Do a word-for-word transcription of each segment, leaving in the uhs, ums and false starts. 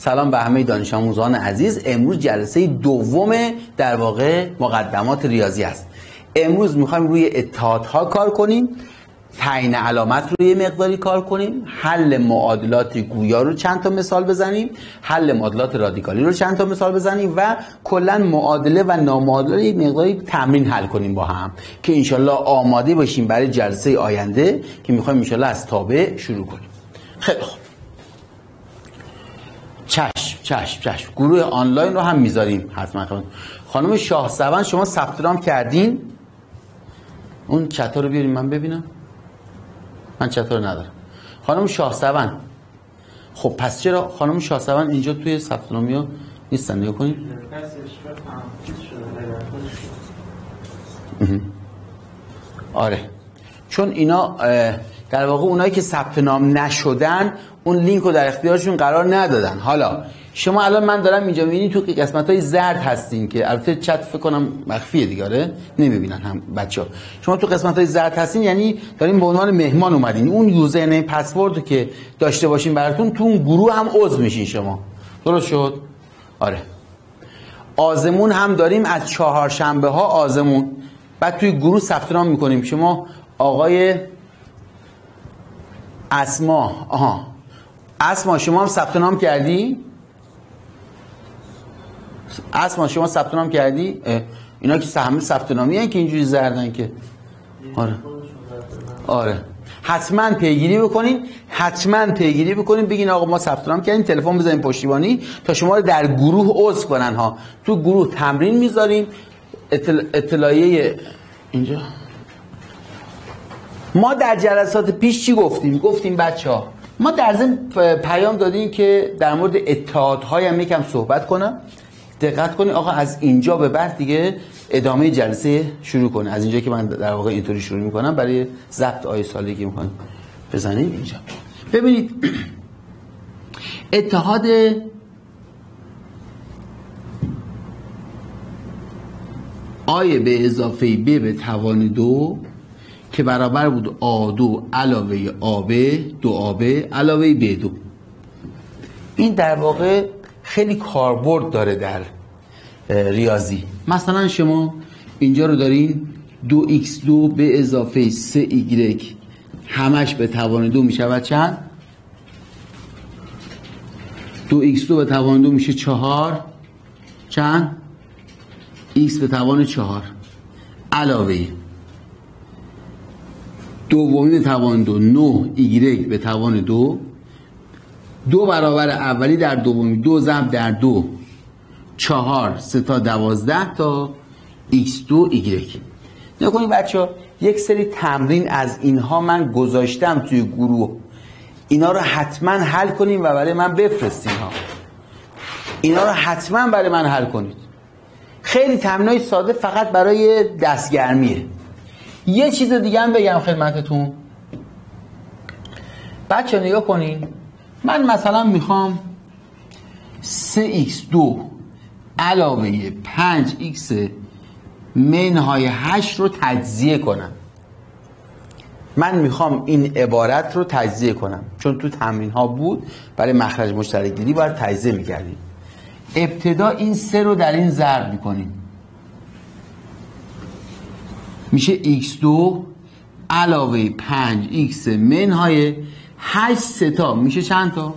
سلام به همه دانش آموزان عزیز. امروز جلسه دوم در واقع مقدمات ریاضی است. امروز میخوایم روی اتحادها کار کنیم، تعیین علامت روی مقداری کار کنیم، حل معادلات گویا رو چند تا مثال بزنیم، حل معادلات رادیکالی رو چند تا مثال بزنیم و کلا معادله و نامعادله یک مقداری تمرین حل کنیم با هم که انشالله آماده باشیم برای جلسه آینده که میخوایم انشالله از تابع شروع کنیم. خیلی خوب، چشم چشم چشم گروه آنلاین رو هم میذاریم حتما. خانم شاهسوند شما ثبت نام کردین؟ اون چتا رو بیاریم من ببینم. من چطور ندارم. خانم شاهسوند، خب پس چرا خانم شاهسوند اینجا توی ثبت نامی ها نیستن؟ نگاه کنید. آره، چون اینا در واقع اونایی که ثبت نام نشدن اون لینک رو در اختیارشون قرار ندادن. حالا شما الان من دارم اینجا میبینید تو قسمت‌های زرد هستین که البته چت فکر کنم مخفیه دیگه، آره نمیبینن هم بچه‌ها. شما تو قسمت‌های زرد هستین یعنی دارین به عنوان مهمان اومدین. اون یوزرنیم پسورد که داشته باشین براتون تو اون گروه هم عضو میشین شما. درست شد؟ آره. آزمون هم داریم از چهارشنبه ها آزمون. بعد توی گروه ثبت نام میکنیم. شما آقای اسما، آها اسما شما هم ثبت نام کردی؟ اسما شما ثبت نام کردی؟ اینا که همه ثبت نامی هستن که اینجوری زردن که آره آره حتما پیگیری بکنین، حتما پیگیری بکنین، بگین آقا ما ثبت نام کردیم، تلفن بزنین پشتیبانی تا شما رو در گروه عضو کنن ها. تو گروه تمرین میذاریم. اطل... اطلاعیه اینجا ما در جلسات پیش چی گفتیم؟ گفتیم بچه‌ها ما در ضمن پیام دادیم که در مورد اتحادهای هم یکم صحبت کنم. دقت کنید آقا از اینجا به بعد دیگه ادامه جلسه شروع کنه. از اینجا که من در واقع اینطوری شروع میکنم برای ضبط آیه سالی که میخوایم بزنیم اینجا. ببینید اتحاد آیه به اضافه ب به توان دو که برابر بود آ دو علاوه آب دو آب علاوه ب دو. این در واقع خیلی کاربرد داره در ریاضی. مثلا شما اینجا رو دارین دو ایکس دو به اضافه سه ایگرگ همش به توان دو میشود چند؟ دو ایکس دو به توان دو میشه چهار، چند؟ ایکس به توان چهار علاوه دومی به توان دو نه ایگرگ به توان دو، دو برابر اولی در دومی، دو ضرب در دو چهار، سه تا دوازده تا ایکس دو ایگرگ. نکنید بچه ها یک سری تمرین از اینها من گذاشتم توی گروه، اینا رو حتما حل کنیم و برای من بفرستین ها. اینا رو حتما برای من حل کنید. خیلی تمرینای ساده فقط برای دستگرمیه. یه چیز دیگه هم بگم خدمتتون بچه ها، نگاه کنین. من مثلا میخوام سه ایکس دو علاوه پنج ایکس منهای هشت رو تجزیه کنم. من میخوام این عبارت رو تجزیه کنم چون تو تمرین ها بود برای مخرج مشترک گیری باید تجزیه میکردیم. ابتدا این سه رو در این ضرب میکنیم، میشه ایکس دو علاوه پنج ایکس منهای هشت سه تا میشه چند تا؟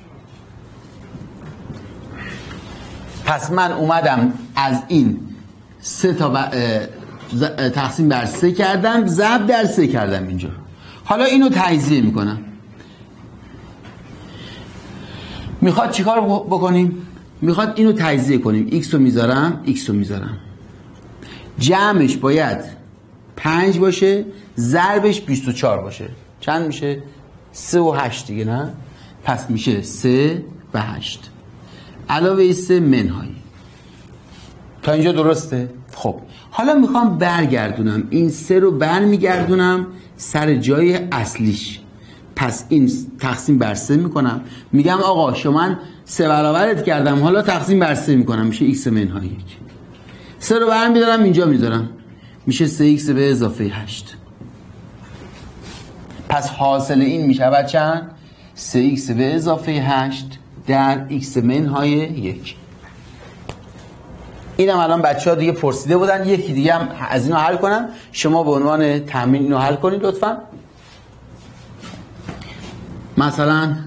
پس من اومدم از این سه تا تقسیم بر سه کردم، ضرب در سه کردم اینجا. حالا اینو تجزیه میکنم. میخواد چیکار بکنیم؟ میخواد اینو تجزیه کنیم. ایکس رو میذارم، ایکس رو میذارم، جمعش باید پنج باشه، ضربش بیست و چهار باشه. چند میشه؟ سه و هشت دیگه، نه؟ پس میشه سه و هشت علاوه سه منهای. تا اینجا درسته؟ خب حالا میخوام برگردونم این سه رو برمیگردونم سر جای اصلیش. پس این تقسیم بر سه میکنم، میگم آقا شما سه برابرت کردم، حالا تقسیم بر سه میکنم، میشه ایکس منهای یک. سه رو برمیدارم اینجا میذارم، میشه سه ایکس به اضافه هشت. پس حاصل این میشود چند؟ سه ایکس به اضافه هشت در x منهای یک. اینم الان بچه ها دیگه پرسیده بودن، یکی دیگه هم از اینو حل کنم. شما به عنوان تمرین اینو حل کنید لطفا. مثلا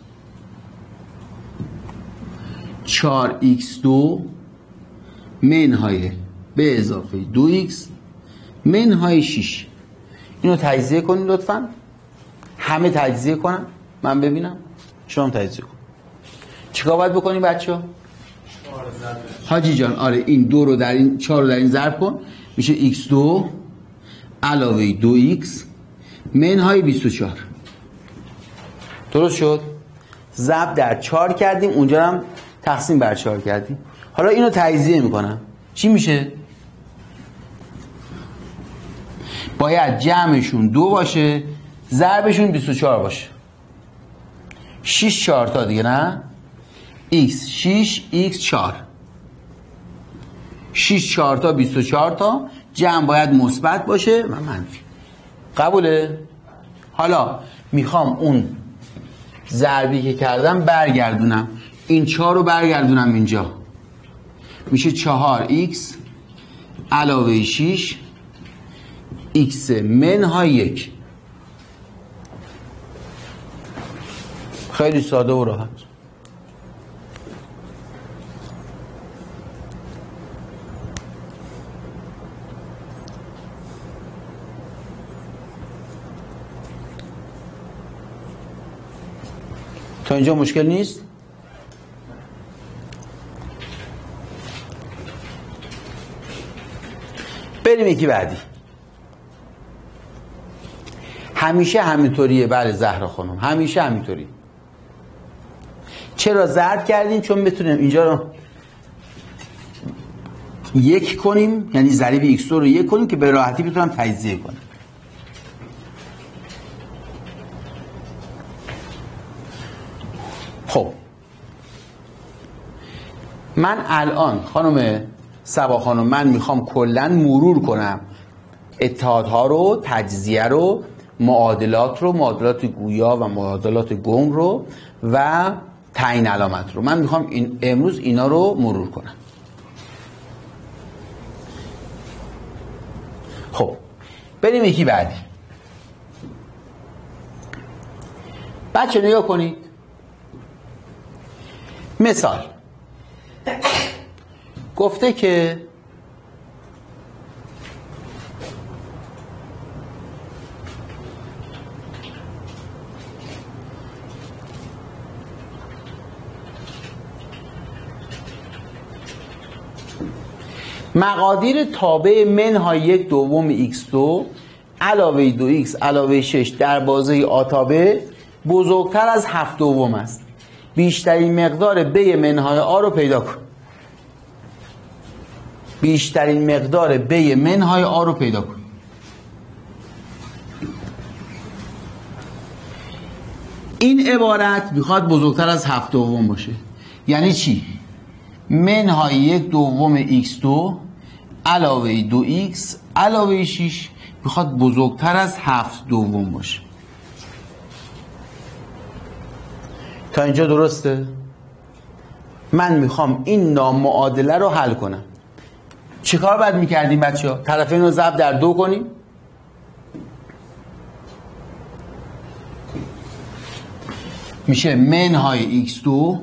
چهار ایکس دو منهای به اضافه دو ایکس منهای شش. اینو تجزیه کنید لطفا. همه تجزیه کنم من ببینم. شما هم تجزیه کن. چیکار باید بکنیم بچه ها؟ حاجی جان آره این دو رو در این چهار رو در این ضرب کن، میشه ایکس دو علاوه دو ایکس منهای بیست و چهار. درست شد؟ ضرب در چهار کردیم، اونجا هم تقسیم بر چهار کردیم. حالا اینو تجزیه میکنم. چی میشه؟ باید جمعشون دو باشه، ضربشون بیست و چهار باشه. شش چهار تا دیگه نه؟ x شش x چهار. شش چهار تا بیست و چهار تا، جمع باید مثبت باشه و منفی. قبوله؟ حالا میخوام اون ضربی که کردم برگردونم. این چهار رو برگردونم اینجا. میشه چهار ایکس علاوه شش x منهای یک. خیلی ساده و راحت. تا اینجا مشکل نیست؟ بریم یکی بعدی. همیشه همینطوریه. بله زهرا خانم همیشه همینطوری. چرا ضرب کردیم؟ چون بتونیم اینجا رو یک کنیم، یعنی ضریب ایکس دو رو یک کنیم که به راحتی بتونم تجزیه کنم. خب من الان خانم صبا خانم من میخوام کلا مرور کنم اتحادها رو، تجزیه رو، معادلات رو، معادلات گویا و معادلات گم رو و تعیین علامت رو. من میخوام این امروز اینا رو مرور کنم. خب بریم یکی بعدی. بچه نگاه کنید. مثال گفته که مقادیر تابع منهای یک دوم ایکس دو علاوه دو ایکس علاوه شش در بازه آ تابع بزرگتر از هفت دوم است. بیشترین مقدار ب منهای آ رو پیدا کن. بیشترین مقدار ب منهای آ رو پیدا کن. این عبارت میخواد بزرگتر از هفت دوم باشه. یعنی چی؟ منهای یک دوم ایکس دو علاوه دو ایکس علاوه شش میخواد بزرگتر از هفت دوم باشه. تا اینجا درسته؟ من میخوام این نامعادله رو حل کنم. چه کار باید میکردیم بچه ها؟ طرفین رو ضرب در دو کنیم. میشه منهای ایکس دو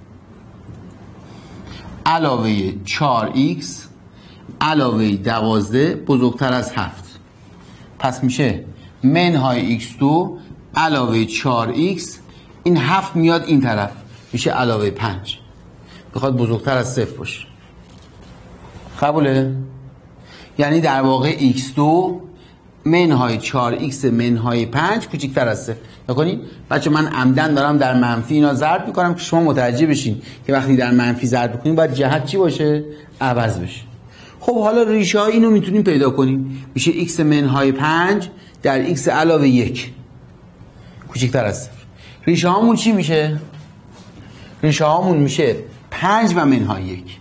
علاوه چهار ایکس علاوه دوازده بزرگتر از هفت. پس میشه منهای ایکس دو علاوه چهار ایکس، این هفت میاد این طرف میشه علاوه پنج. بخواد بزرگتر از صفر باشه. قبوله؟ یعنی در واقع ایکس دو منهای چهار ایکس منهای پنج کوچکتر از صفر. نکنید بچه من عمدن دارم در منفی اینا ضرب میکنم که شما متوجه بشین که وقتی در منفی ضرب میکنیم باید جهت چی باشه؟ عوض بشه. خب حالا ریشه های اینو میتونیم پیدا کنیم. میشه ایکس منهای پنج در ایکس علاوه یک کوچکتر از صفر. ریشه هامون چی میشه؟ ریشه هامون میشه پنج و منهای یک.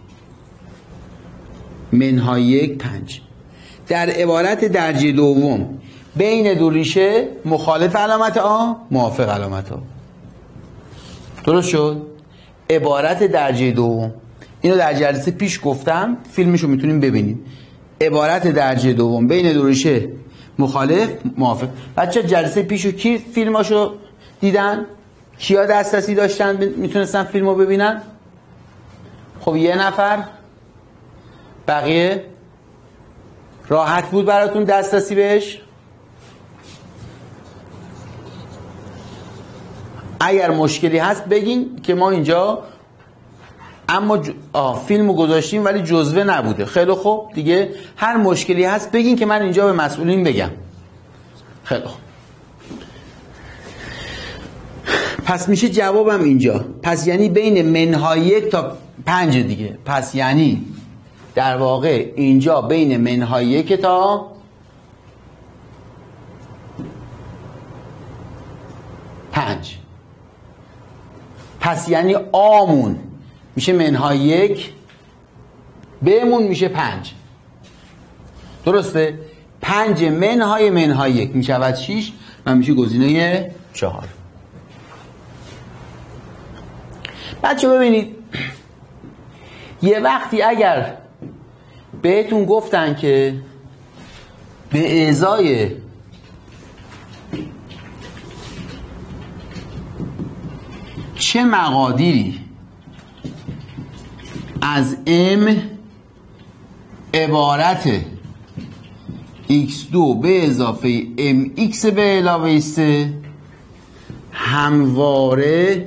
منهای یک پنج. در عبارت درجه دوم بین دو ریشه مخالف علامت آ موافق علامت آ. درست شد؟ عبارت درجه دوم، اینو در جلسه پیش گفتم، فیلمشو میتونیم ببینیم. عبارت درجه دوم بین دو ریشه مخالف موافق. بچه جلسه پیشو کی فیلماشو دیدن؟ کیا دسترسی داشتن میتونستن فیلمو ببینن؟ خب یه نفر، بقیه راحت بود براتون دسترسی بهش؟ اگر مشکلی هست بگین که ما اینجا اما ج... آه فیلمو گذاشتیم ولی جزوه نبوده. خیلی خوب دیگه، هر مشکلی هست بگین که من اینجا به مسئولین بگم. خیلی خوب، پس میشه جوابم اینجا. پس یعنی بین منهای یک تا پنج دیگه. پس یعنی در واقع اینجا بین منهای یک تا پنج. پس یعنی آمون میشه منهای یک، بمون میشه پنج. درسته؟ پنج منهای منهای یک میشود شیش و میشه گزینه چهار. بچه ببینید، یه وقتی اگر بهتون گفتن که به ازای چه مقادیری از M عبارت ایکس دو به اضافه ام ایکس به علاوه سه همواره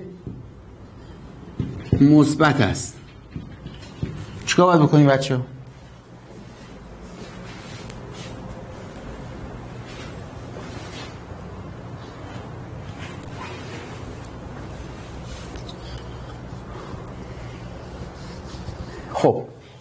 مثبت است، چیکار باید بکنیم بچه ها؟ خب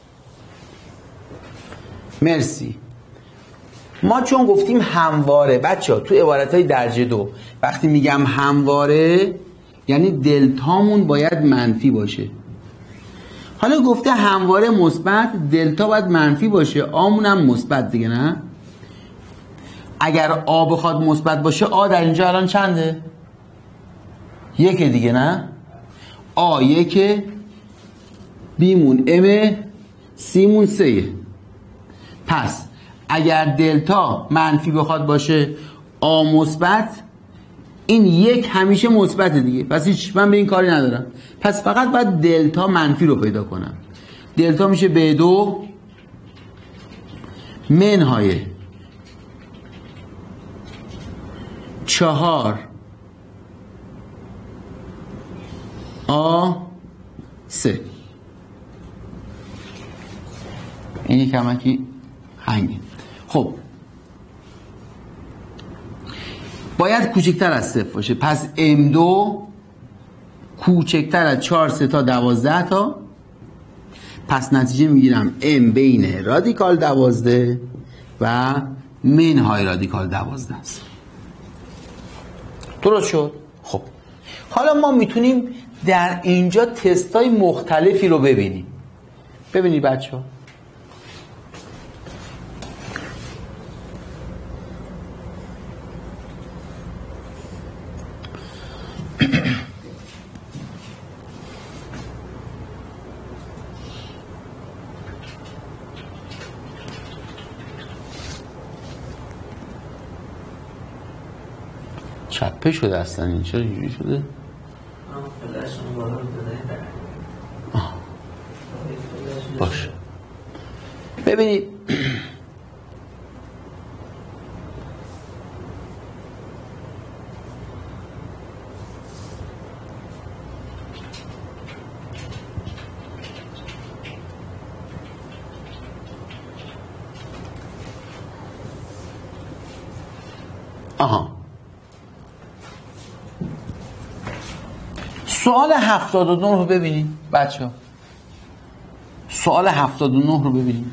مرسی. ما چون گفتیم همواره بچه ها تو عبارتهای درجه دو وقتی میگم همواره یعنی دلتامون باید منفی باشه. حالا گفته همواره مثبت، دلتا باید منفی باشه، آمون هم مثبت دیگه، نه؟ اگر آ بخواد مثبت باشه، آ در اینجا الان چنده؟ یکه دیگه، نه؟ آ یکه، بیمون ام، سیمون سه. پس اگر دلتا منفی بخواد باشه، آ مثبت، این یک همیشه مثبت دیگه، پس هیچ من به این کاری ندارم. پس فقط باید دلتا منفی رو پیدا کنم. دلتا میشه به دو منهای چهار آ سه. این کمکی هنگه. خب باید کوچکتر از صفر باشه. پس ام دو کوچکتر از چهار سه تا دوازده تا. پس نتیجه میگیرم ام بین رادیکال دوازده و منهای رادیکال دوازده است. درست شد؟ خب حالا ما میتونیم در اینجا تستای مختلفی رو ببینیم. ببینید بچه ها، چپه شده اصلا این چرا اینجوری شده؟ آه. باشه ببینید آها سوال هفتاد و نه رو ببینیم بچه ها. سوال هفتاد و نه رو ببینیم.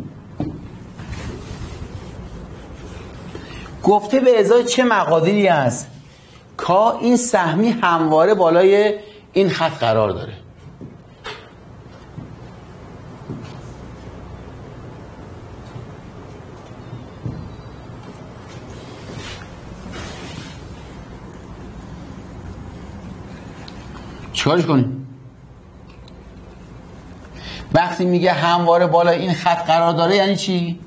گفته به ازای چه مقادیری هست کا این سهمی همواره بالای این خط قرار داره. چیکارش کنیم؟ وقتی میگه همواره بالای این خط قرار داره یعنی چی؟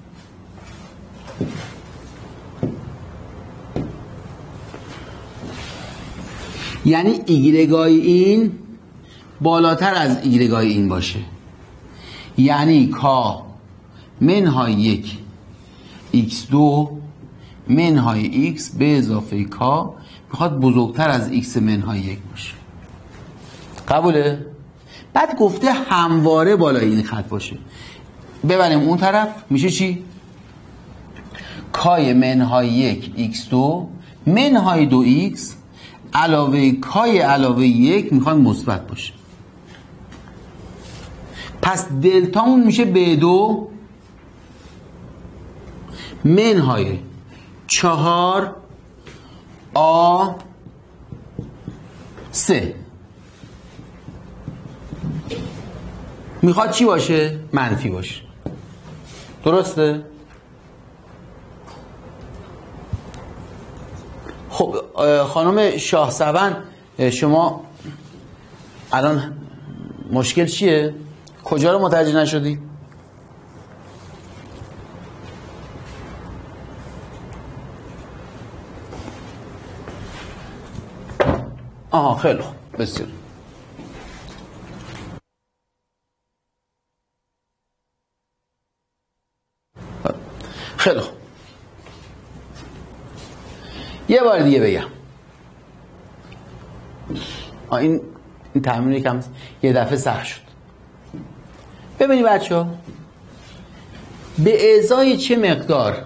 یعنی ایگرگای این بالاتر از ایگرگای این باشه، یعنی کا منهای یک ایکس دو منهای ایکس به اضافه کا میخواد بزرگتر از ایکس منهای یک باشه. قبوله؟ بعد گفته همواره بالای این خط باشه. ببریم اون طرف میشه چی؟ کای منهای یک ایکس دو منهای دو ایکس علاوه کای علاوه یک میخواد مثبت باشه. پس دلتامون میشه به دو منهای چهار آ سه میخواد چی باشه؟ منفی باشه. درسته؟ خب خانم شاه سبن، شما الان مشکل چیه؟ کجا رو متوجه نشدی؟ آها خیلی خوب، بسیار خیلی خوب. یه بار دیگه بگم، این این تمرین یکم یه دفعه سخت شد. ببینید بچه ها، به ازای چه مقدار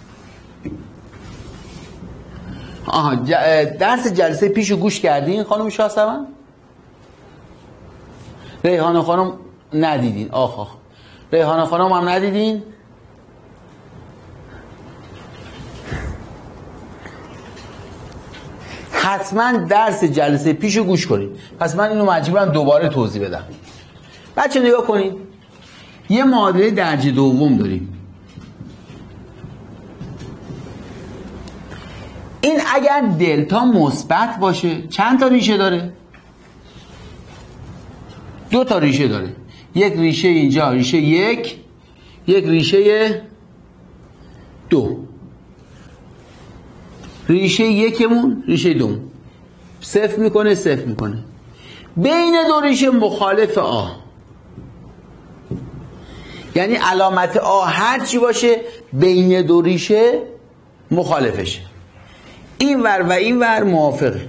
آها درس جلسه پیشو گوش کردین خانم شاسمن؟ ریحانه خانم ندیدین؟ آخ آخ ریحانه خانم هم ندیدین؟ حتما درس جلسه پیشو گوش کنید. پس من اینو مجبورم دوباره توضیح بدم. بچه نگاه کنید، یه معادله درجه دوم داریم. این اگر دلتا مثبت باشه چند تا ریشه داره؟ دو تا ریشه داره. یک ریشه اینجا، ریشه یک، یک ریشه دو. ریشه یکمون ریشه دوم صفر میکنه صفر میکنه. بین دو ریشه مخالف آ، یعنی علامت آ هر چی باشه بین دو ریشه مخالفشه. این ور و این ور موافقه.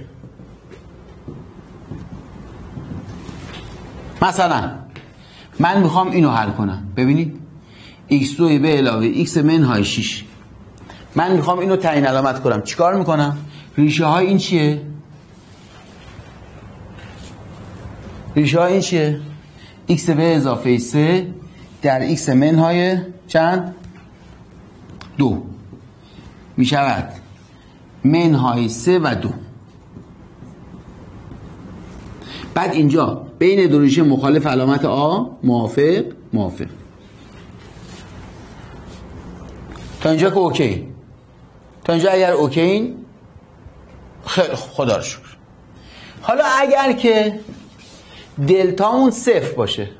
مثلا من میخوام اینو حل کنم. ببینید ایکس دو به علاوه ایکس منهای شش، من میخوام اینو تعیین علامت کنم. چیکار میکنم؟ ریشه های این چیه؟ ریشه های این چیه؟ ایکس به اضافه سه در ایکس منهای چند؟ دو میشود منهای سه و دو. بعد اینجا بین دو ریشه مخالف علامت آ، موافق موافق. تا اینجا که اوکی. تا اینجا اگر اوکی خیلی خدا رو شکر. حالا اگر که دلتامون صفر باشه،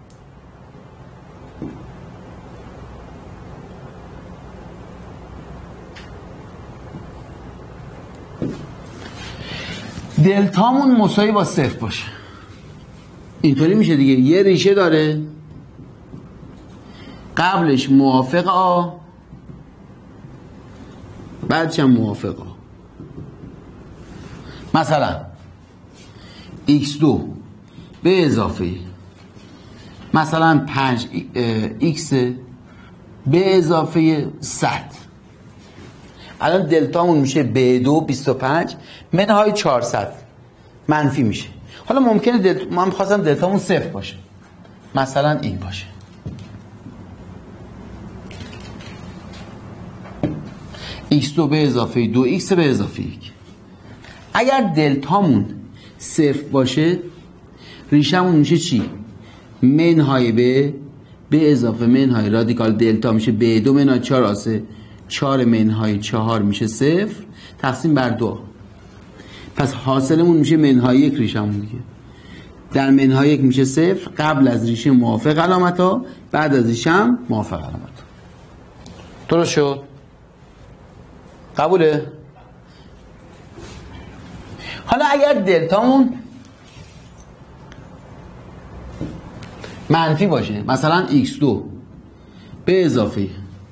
دلتامون مساوی با صفر باشه، اینطوری میشه دیگه. یه ریشه داره قبلش موافق آ بعدش هم موافق آ. مثلا ایکس دو به اضافه مثلا پنج ایکس به اضافه صد. الان دلتامون میشه به دو بیست و پنج منهای چهارصد منفی میشه. حالا ممکنه دلت... من خواستم دلتامون صفر باشه، مثلا این باشه. ایکس دو به اضافه دو ایکس به اضافه یک. اگر دلتامون صفر باشه ریشمون میشه چی؟ منهای به به اضافه منهای رادیکال دلتا میشه به دو منهای چهار آسه چهار منهای چهار میشه صفر تقسیم بر دو. پس حاصلمون میشه منهای یک ریشمون دیگه. در منهای یک میشه صفر، قبل از ریشه موافق علامت ها، بعد از ریشه هم موافق علامت ها. درست شد؟ قبوله؟ حالا اگر دلتامون منفی باشه، مثلا ایکس دو به اضافه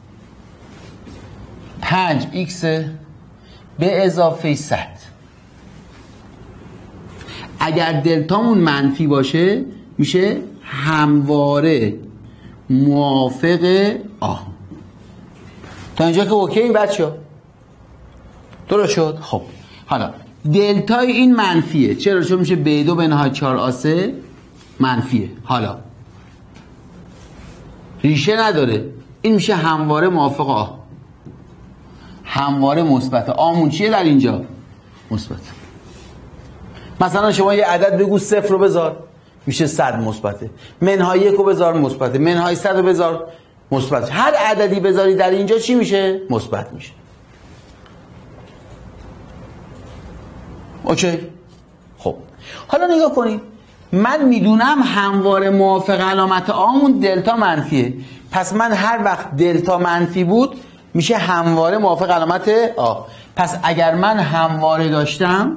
پنج ایکس به اضافه صد، اگر دلتامون منفی باشه میشه همواره موافق آ. تا اینجا که اوکی بچه ها؟ درست شد؟ خب حالا دلتای این منفیه، چرا؟ چون میشه به دو به نهای چهار آسه منفیه. حالا ریشه نداره، این میشه همواره موافق آ، همواره مثبت. آمون چیه در اینجا؟ مثبت. مثلا شما یه عدد بگو صفر رو بذار میشه صد مثبته، منهای یک رو بذار مثبته، منهای صد رو بذار مثبت. هر عددی بذاری در اینجا چی میشه؟ مثبت میشه. اوکی؟ خب حالا نگاه کنید، من میدونم همواره موافق علامت آمون دلتا منفیه، پس من هر وقت دلتا منفی بود میشه همواره موافق علامت آ. پس اگر من همواره داشتم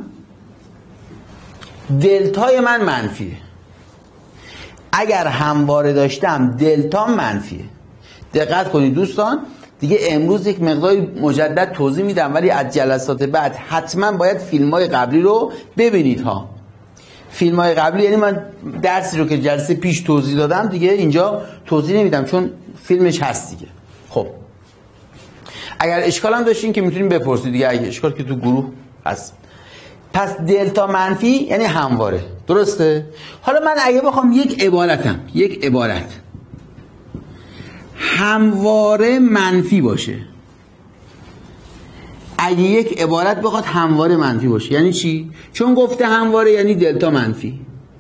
دلتای من منفیه، اگر همواره داشتم دلتا منفیه. دقت کنید دوستان، دیگه امروز یک مقداری مجدد توضیح میدم، ولی از جلسات بعد حتما باید فیلم های قبلی رو ببینید ها. فیلم های قبلی یعنی من درسی رو که جلسه پیش توضیح دادم دیگه اینجا توضیح نمیدم چون فیلمش هست دیگه. خب اگر اشکال هم داشتین که میتونیم بپرسید دیگه، اگه اشکال که تو گروه هست. پس دلتا منفی یعنی همواره، درسته؟ حالا من اگه بخوام یک عبارتم یک عبارت همواره منفی باشه، اگه یک عبارت بخواد همواره منفی باشه یعنی چی؟ چون گفته همواره یعنی دلتا منفی.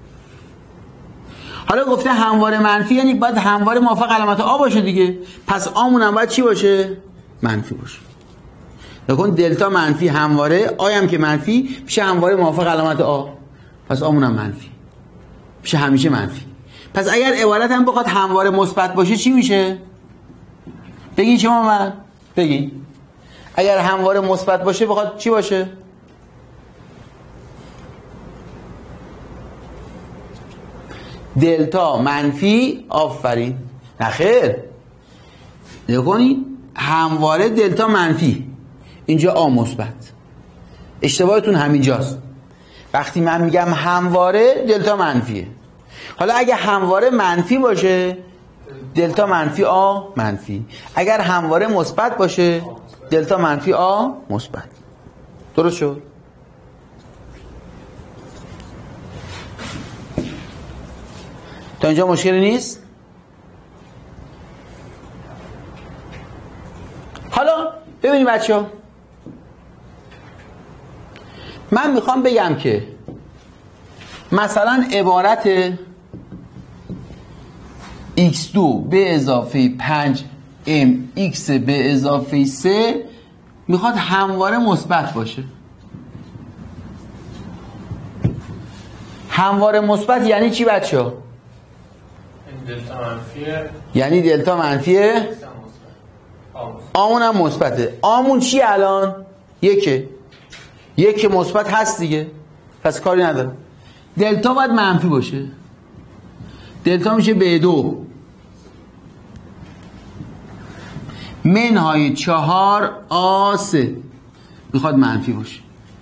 حالا گفته همواره منفی یعنی باید همواره موافق علامت آ باشه دیگه، پس آمون هم باید چی باشه؟ منفی باشه. نکن دلتا منفی همواره، آی هم که منفی میشه همواره موافق علامت آ، پس آمون هم منفی میشه همیشه منفی. پس اگر عبارت هم بخواد همواره مثبت باشه چی میشه؟ بگین شما من بگین. اگر همواره مثبت باشه بخواد چی باشه؟ دلتا منفی، آفرین. نخیر نکنید همواره دلتا منفی، اینجا آ مثبت. اشتباهتون همینجاست. وقتی من میگم همواره دلتا منفیه. حالا اگه همواره منفی باشه دلتا منفی آ منفی، اگر همواره مثبت باشه دلتا منفی آ مثبت. درست شد؟ تا اینجا مشکلی نیست؟ حالا ببینید بچه‌ها، من میخوام بگم که مثلا عبارت ایکس دو به اضافه پنج ام ایکس به اضافه سه میخواد همواره مثبت باشه. همواره مثبت یعنی چی بچه‌ها؟ دلتا منفیه، یعنی دلتا منفیه، آمون هم مثبته. آمون چی الان؟ یکه، یک مثبت هست دیگه، پس کاری نداره. دلتا باید منفی باشه، دلتا میشه به دو منهای چهار آ سه، میخواد منفی باشه.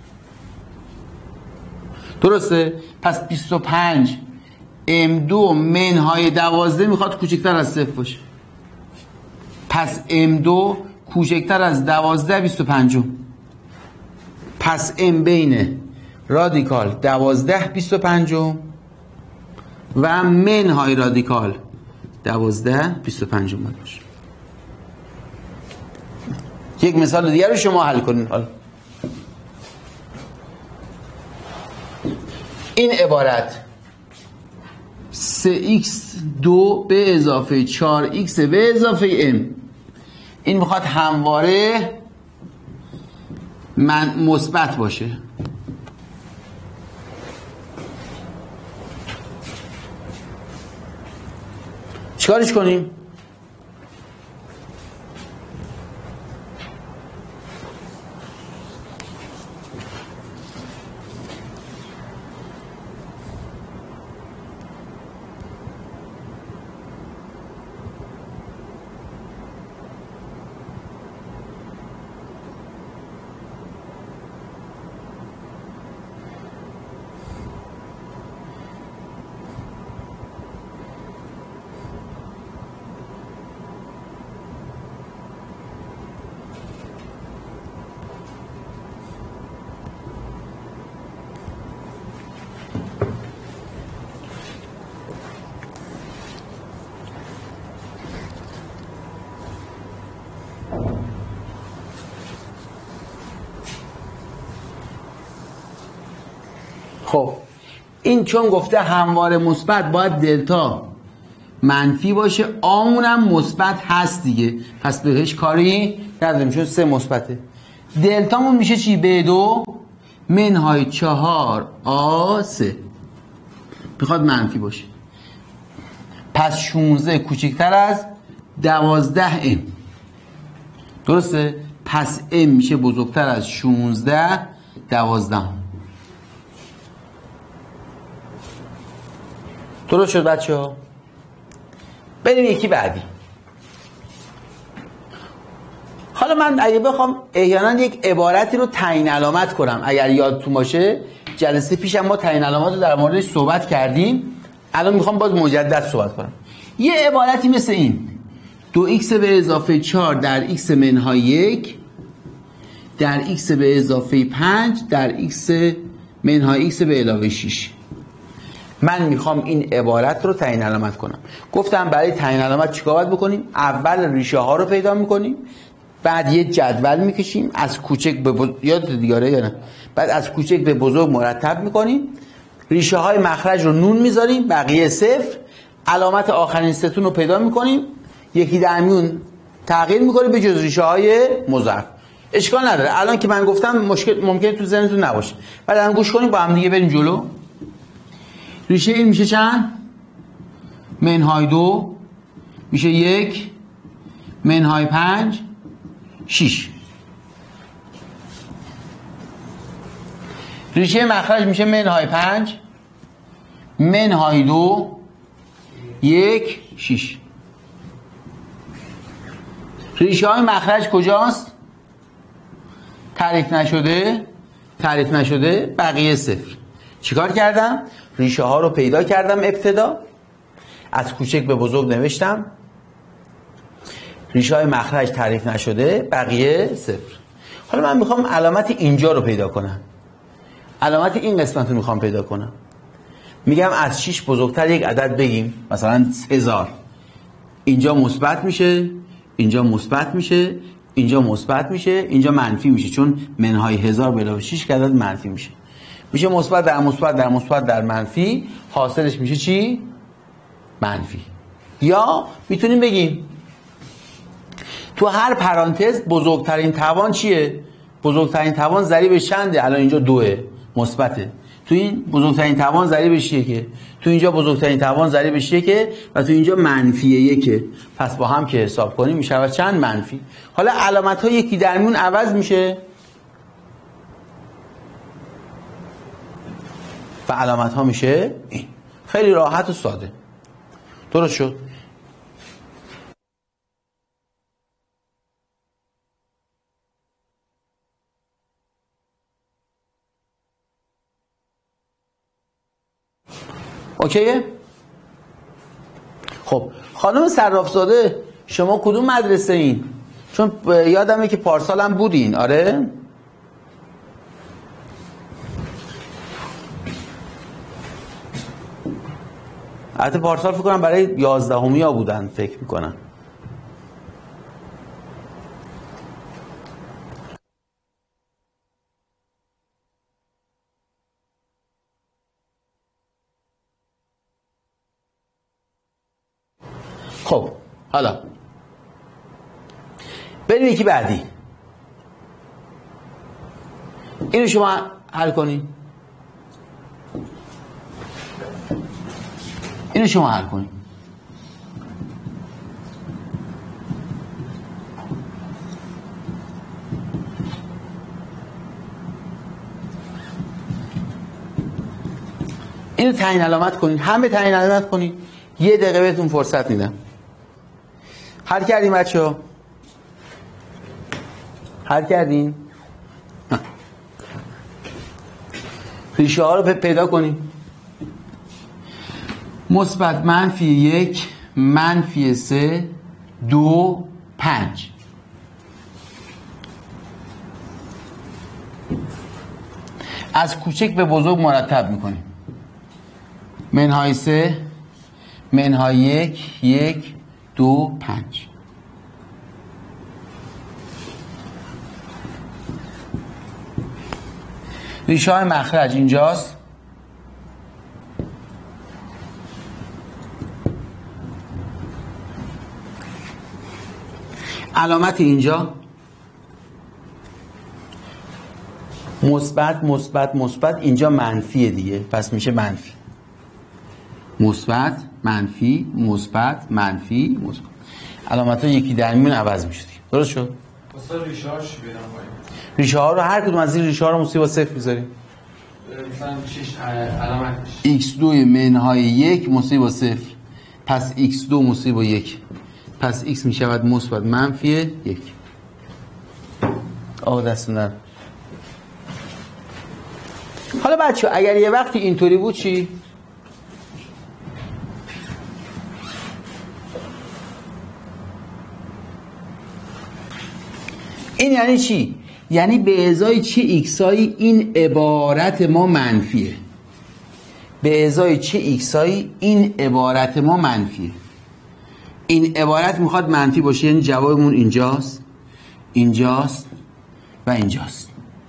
درسته؟ پس بیست و پنج ام دو منهای دوازده میخواد کوچکتر از صفر باشه، پس ام دو کوچکتر از دوازده بیست و پنج، پس ام بین رادیکال دوازده بیست و پنج و منهای رادیکال دوازده بیست و پنج باشه. یک مثال دیگر رو شما حل کنید. حالا این عبارت سه ایکس دو به اضافه چهار ایکس به اضافه ام، این میخواد همواره من مثبت باشه. چیکارش کنیم؟ خب این چون گفته همواره مثبت باید دلتا منفی باشه، آمونم مثبت هست دیگه، پس بهش کاری نداریم چون سه مثبته. دلتامون میشه چی؟ به دو منهای چهار آ سه، میخواد منفی باشه. پس شونزده کوچکتر از دوازده ام، درسته؟ پس ام میشه بزرگتر از شونزده دوازده. درست شد بچه ها؟ بریم یکی بعدی. حالا من اگه بخوام احیانا یک عبارتی رو تعیین علامت کنم، اگر یادتون باشه جلسه پیش ما تعیین علامت رو در موردش صحبت کردیم، الان میخوام باز مجدد صحبت کنم. یه عبارتی مثل این: دو ایکس به اضافه چهار در ایکس منهای یک در ایکس به اضافه پنج در ایکس منهای ایکس به علاوه شش. من میخوام این عبارت رو تعیین علامت کنم. گفتم برای تعیین علامت چیکار باید بکنیم؟ اول ریشه ها رو پیدا میکنیم، بعد یه جدول میکشیم از کوچک به بزرگ، یادت دیگاره یا نه؟ بعد از کوچک به بزرگ مرتب میکنیم، ریشه های مخرج رو نون میذاریم، بقیه صفر، علامت آخرین ستون رو پیدا میکنیم، یکی در میون تغییر میکنه به جز ریشه های مضاعف. اشکال نداره، الان که من گفتم مشکل ممکنه تو ذهنتون نباشه، بعد الان گوش کنیم با هم دیگه بریم جلو. ریشه این میشه چند؟ منهای دو میشه یک، منهای پنج شیش. ریشه مخرج میشه منهای پنج منهای دو یک شیش. ریشه های مخرج کجاست؟ تعریف نشده تعریف نشده بقیه صفر. چیکار کردم؟ ریشه ها رو پیدا کردم، ابتدا از کوچک به بزرگ نوشتم، ریشه های مخرج تعریف نشده بقیه صفر. حالا من میخوام علامت اینجا رو پیدا کنم، علامت این قسمت رو میخوام پیدا کنم. میگم از شش بزرگتر یک عدد بگیم، مثلا هزار. اینجا مثبت میشه، اینجا مثبت میشه، اینجا مثبت میشه، اینجا منفی میشه، چون منهای هزار به علاوه شش که عدد منفی میشه. میشه مثبت در مثبت در مثبت در منفی، حاصلش میشه چی؟ منفی. یا میتونیم بگیم تو هر پرانتز بزرگترین توان چیه؟ بزرگترین توان ضریبش چنده؟ الان اینجا دوه، مثبته. تو این بزرگترین توان ضریبش یکه، تو اینجا بزرگترین توان ضریبش یکه و تو اینجا منفی یکه. پس با هم که حساب کنیم میشه چند؟ منفی. حالا علامت ها یکی در میون عوض میشه و علامت ها میشه این. خیلی راحت و ساده. درست شد؟ اوکیه؟ خب خانم صرافزاده شما کدوم مدرسه این؟ چون یادمه که پارسال هم بودین. آره؟ حتی پارسال فکر کنم برای یازدهمی ها بودن فکر میکنم. خب حالا بریم یکی بعدی. اینو شما حل کنید، اینو شما حل کنید. اینو تعیین علامت کنین، همه تعیین علامت کنین. یه دقیقه بهتون فرصت میدم. حل کردین بچه‌ها؟ حل کردین؟ ریشه ها رو پیدا کنین. مثبت منفی یک، منفی سه، دو، پنج. از کوچک به بزرگ مرتب میکنیم. منهای سه، منهای یک، یک، دو، پنج. ریشه های مخرج اینجاست. علامت اینجا مثبت مثبت مثبت، اینجا منفیه دیگه، پس میشه منفی. مثبت منفی مثبت منفی مثبت. علامت ها یکی در میون عوض میشه. درست شد؟ واسه ریشه هاش بیارم باید. ریشه ها رو هر کدوم از این ریشه ها رو موسی با صفر میذاریم. مثلا شش علامتش ایکس دو منهای یک موسی با صفر، پس ایکس دو موسی با یک، پس ایکس میشود مثبت منفی یک. آه دستون در. حالا بچه اگر یه وقتی اینطوری بود چی؟ این یعنی چی؟ یعنی به ازای چه ایکسایی این عبارت ما منفیه. به ازای چه ایکسایی این عبارت ما منفیه. این عبارت میخواد منفی باشه، یعنی جوابمون اینجاست، اینجاست و اینجاست.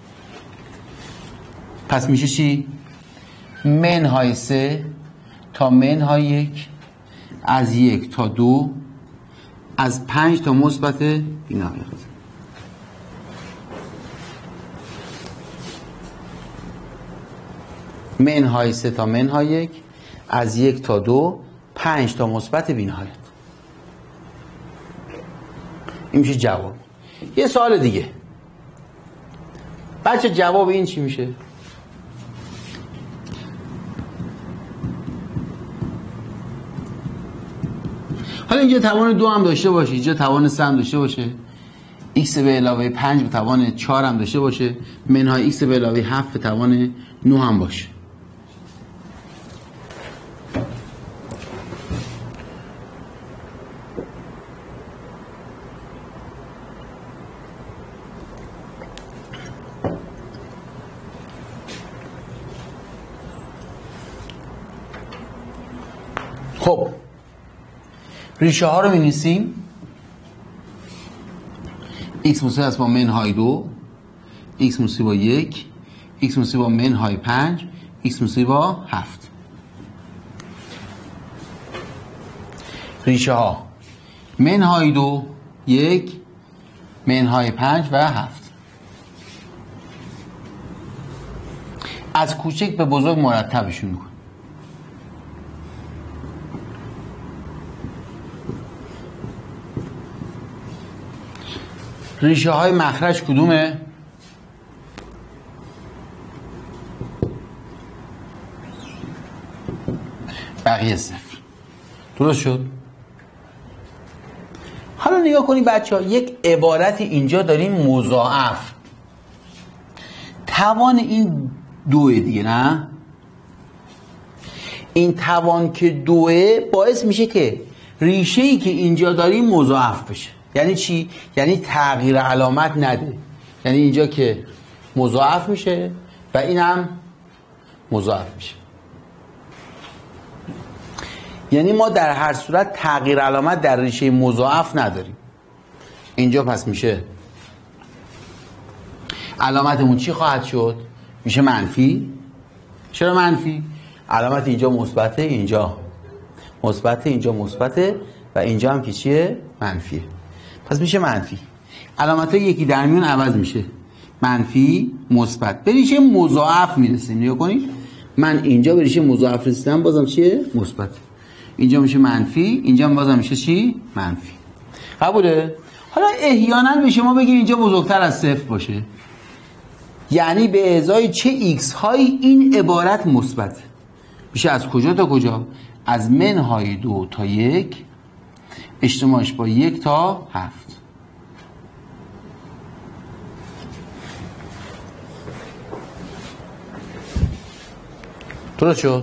پس میشه چی؟ منهای سه تا منهای یک، از یک تا دو، از پنج تا مثبت بینهایت. منهای سه تا منهای یک، از یک تا دو، پنج تا مثبت بینهایت. این میشه جواب. یه سوال دیگه بچه، جواب این چی میشه؟ حالا اینجا توان دو هم داشته باشه، اینجا توان سه هم داشته باشه، x به علاوه پنج به توان چهار هم داشته باشه، منهای x به علاوه هفت به توان نه هم باشه. خب ریشه ها رو می نویسیم. x مساوی است با منهای دو، x مساوی با یک، x مساوی با منهای پنج، x مساوی با هفت. ریشه ها منهای دو، یک، منهای پنج و هفت. از کوچک به بزرگ مرتبشون میکنیم. ریشه های مخرج کدومه؟ بقیه صفر. درست شد؟ حالا نگاه کنید بچه ها، یک عبارت اینجا داریم مضاعف. توان این دوه دیگه، نه؟ این توان که دوه باعث میشه که ریشه ای که اینجا داریم مضاعف بشه. یعنی چی؟ یعنی تغییر علامت نده. یعنی اینجا که مضاعف میشه و این هم مضاعف میشه. یعنی ما در هر صورت تغییر علامت در ریشه مضاعف نداریم. اینجا پس میشه علامتمون چی خواهد شد؟ میشه منفی. چرا منفی؟ علامت اینجا مثبته، اینجا مثبته، اینجا مثبته و اینجا هم که چیه؟ منفیه. پس میشه منفی. علامت ها یکی در میون عوض میشه، منفی مثبت. به ریشه مضاعف میرسیم. نگاه کنید، من اینجا به ریشه مضاعف رسیدم، بازم چیه؟ مثبت. اینجا میشه منفی، اینجا بازم میشه چی؟ منفی. قبوله؟ حالا احیانا به شما بگیم اینجا بزرگتر از صفر باشه، یعنی به ازای چه ایکس هایی این عبارت مثبت. میشه از کجا تا کجا؟ از منهای دو تا یک اجتماعش با یک تا هفت. درست شد؟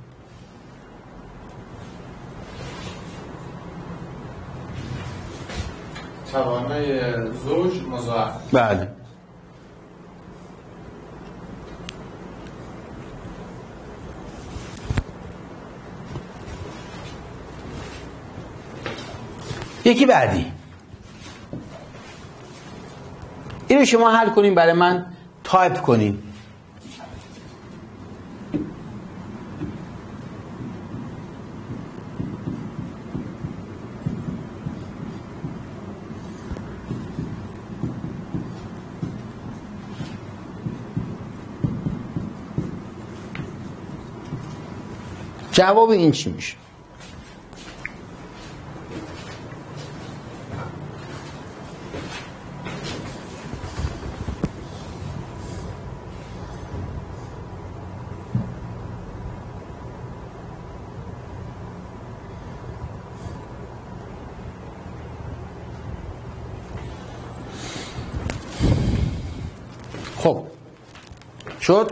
توانای زوج مضاعف. بله. یکی بعدی اینو شما حل کنیم، برای من تایپ کنیم. جواب این چی میشه؟ خب شد.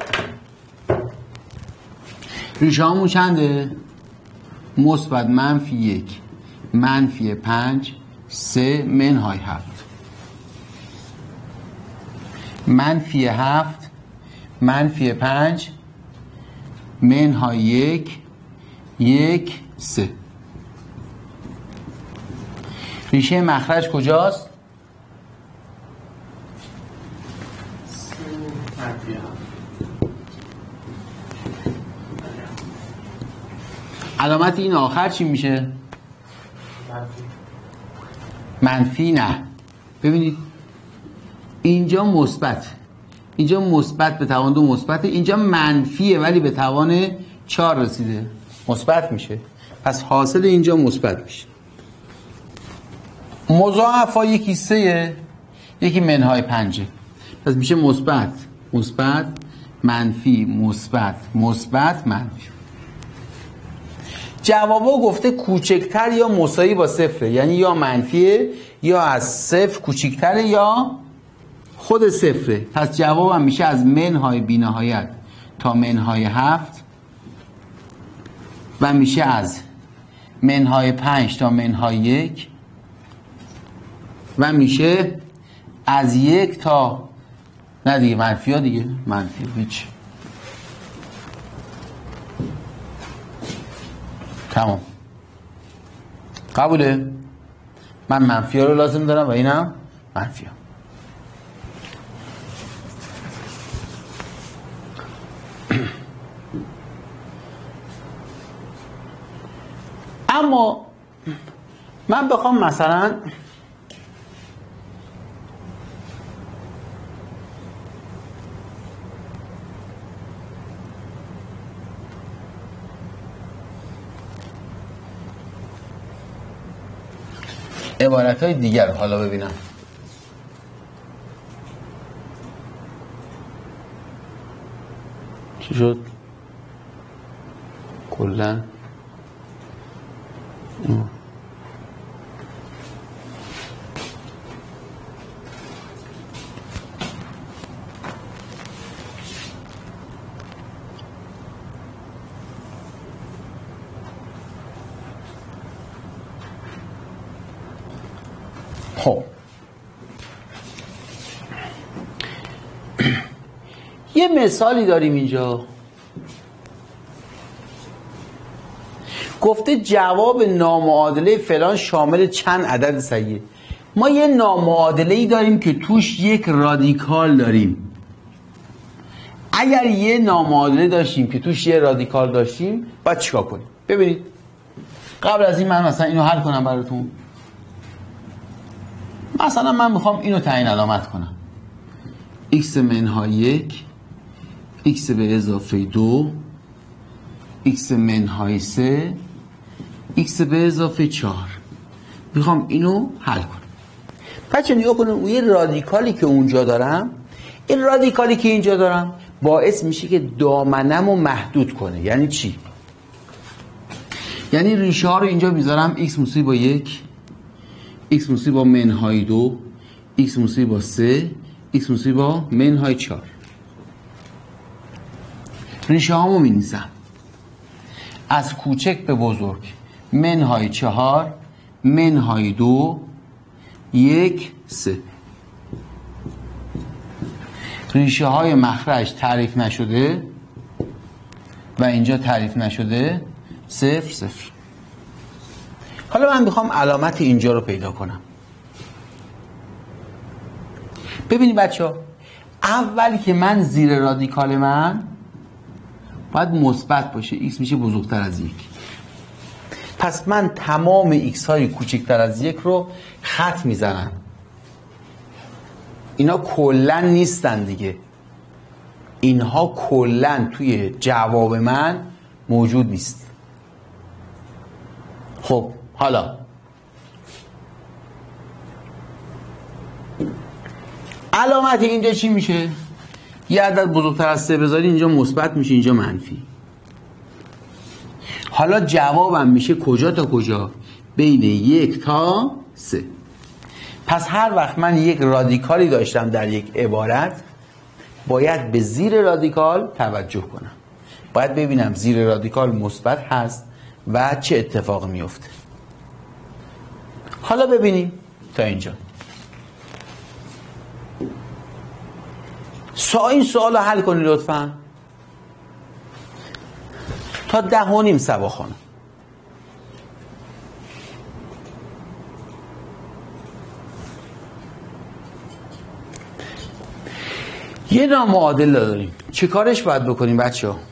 ریشه همون چنده؟ مثبت منفی یک منفی پنج سه منهای هفت، منفی هفت منفی پنج منهای یک یک سه. ریشه مخرج کجاست؟ علامت این آخر چی میشه؟ منفی. منفی نه. ببینید اینجا مثبت، اینجا مثبت به توان دو مثبت، اینجا منفیه ولی به توان چهار رسیده، مثبت میشه. پس حاصل اینجا مثبت میشه. مضاعف ها یکی سه یکی منهای پنجه، پس میشه مثبت مثبت منفی مثبت مثبت منفی. جوابا گفته کوچکتر یا مساوی با صفره، یعنی یا منفیه یا از صفر کوچکتره یا خود صفره. پس جوابم میشه از منهای بی‌نهایت تا منهای هفت و میشه از منهای پنج تا منهای یک و میشه از یک تا نه دیگه منفی ها دیگه منفی هیچ. تمام. قبوله؟ من منفی ها رو لازم دارم و اینم منفی ها. اما من بخوام مثلا عبارت های دیگر حالا ببینم. چی شد؟ کلن خب یه مثالی داریم اینجا، گفته جواب نامعادله فلان شامل چند عدد صحیحه. ما یه نامعادله‌ای داریم که توش یک رادیکال داریم. اگر یه نامعادله داشتیم که توش یه رادیکال داشتیم باید چیکار کنیم؟ ببینید قبل از این من مثلا اینو حل کنم براتون. مثلا من میخوام اینو تعیین علامت کنم، x منهای یک x به اضافه دو x منهای سه x به اضافه چهار. میخوام اینو حل کنم. بچه نگاه کنم اون یه رادیکالی که اونجا دارم، این رادیکالی که اینجا دارم باعث میشه که دامنم رو محدود کنه. یعنی چی؟ یعنی ریشه ها رو اینجا میذارم x مساوی با یک، x مساوی با منهای دو، x مساوی با سه، x مساوی با منهای چهار. ریشه هامو می نویسم از کوچک به بزرگ: منهای چهار، منهای دو، یک، سه. ریشه های مخرج تعریف نشده و اینجا تعریف نشده، صفر صفر. حالا من میخوام علامت اینجا رو پیدا کنم. ببینید بچه ها، اولی که من زیر رادیکال من باید مثبت باشه، x میشه بزرگتر از یک. پس من تمام x های کوچکتر از یک رو خط میزنم. اینا کلن نیستن دیگه، اینها کلن توی جواب من موجود نیست. خب حالا علامت اینجا چی میشه؟ یه عدد بزرگتر از سه بذاری اینجا مثبت میشه، اینجا منفی. حالا جوابم میشه کجا تا کجا؟ بین یک تا سه. پس هر وقت من یک رادیکالی داشتم در یک عبارت، باید به زیر رادیکال توجه کنم. باید ببینم زیر رادیکال مثبت هست و چه اتفاق میفته. حالا ببینیم تا اینجا. سا این سوال رو حل کنی لطفا. تا ده و نیم سبا خانم. یه نامعادل داریم. چه کارش باید بکنیم بچه ها؟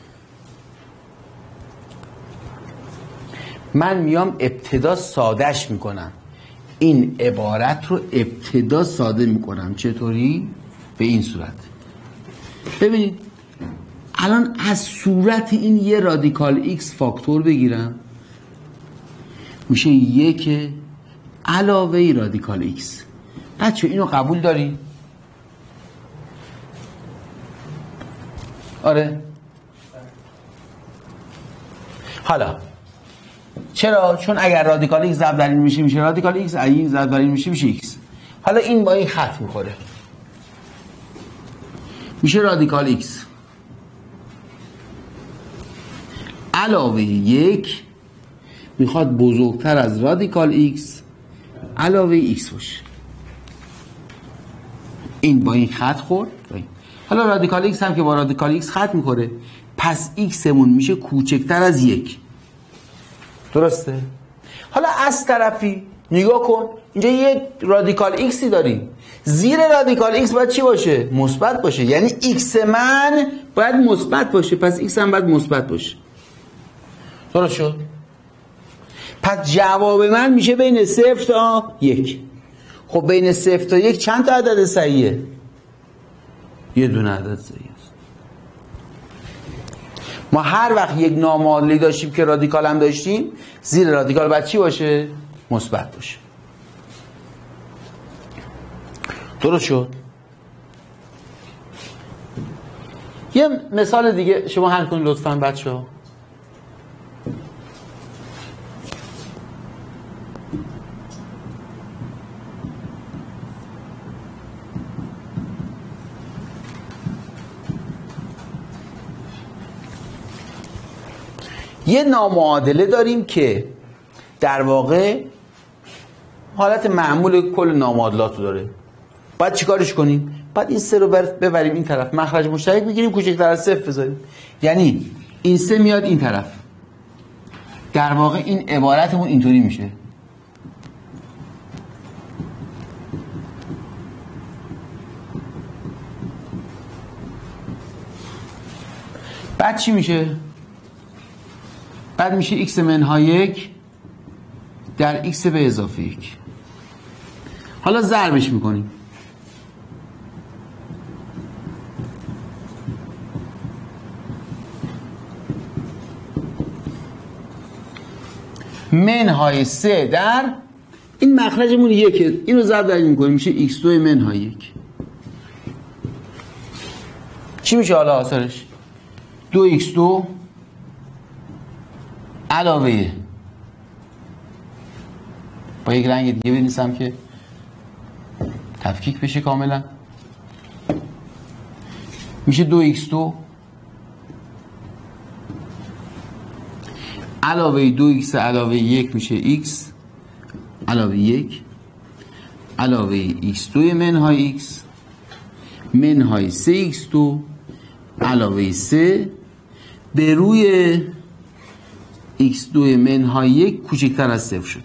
من میام ابتدا سادهش میکنم. این عبارت رو ابتدا ساده میکنم. چطوری؟ به این صورت. ببینید الان از صورت این یه رادیکال x فاکتور بگیرم، میشه یک علاوه رادیکال x. بچه اینو قبول داری؟ آره. حالا چرا؟ چون اگر رادیکال x ضرب در این میشه میشه رادیکال x، اگه این ضرب در این میشه میشه x. حالا این با این خط میخوره، میشه رادیکال x علاوه یک میخواد بزرگتر از رادیکال x علاوه x باشه. این با این خط خورد. حالا رادیکال x هم که با رادیکال x خط میخوره، پس x مون میشه کوچکتر از یک. درسته؟ حالا از طرفی نگاه کن، اینجا یه رادیکال x داریم. زیر رادیکال x باید چی باشه؟ مثبت باشه. یعنی x من باید مثبت باشه، پس x هم باید مثبت باشه. درست شد؟ پس جواب من میشه بین صفر تا یک. خب بین صفر تا یک چند تا عدد صحیحه؟ یه دونه عدد صحیح است. ما هر وقت یک نامعادلی داشتیم که رادیکال هم داشتیم، زیر رادیکال باید چی باشه؟ مثبت باشه. درست شد؟ یه مثال دیگه شما حل کنید لطفاً بچه‌ها. یه نامعادله داریم که در واقع حالت معمول کل نامعادلات رو داره. باید چیکارش کنیم؟ باید این سه رو ببریم این طرف، مخرج مشترک بگیریم، کوچکتر از صفر بذاریم. یعنی این سه میاد این طرف. در واقع این عبارتمون اینطوری میشه. بعد چی میشه؟ بعد میشه x منهای یک در x به اضافه یک. حالا ضربش میکنیم. منهای سه در این مخرجمون یکه، این رو ضرب در این میکنیم میشه ایکس دو منهای یک. چی میشه حالا آثارش؟ دو ایکس دو علاوه با یک رنگ دیگه بنویسم که تفکیک بشه کاملا. میشه دو ایکس دو علاوه دو ایکس علاوه یک میشه ایکس علاوه یک علاوه ایکس دو منهای ایکس منهای سه ایکس دو علاوه سه به روی ایکس دو منهای یک کوچکتر از صفر شد.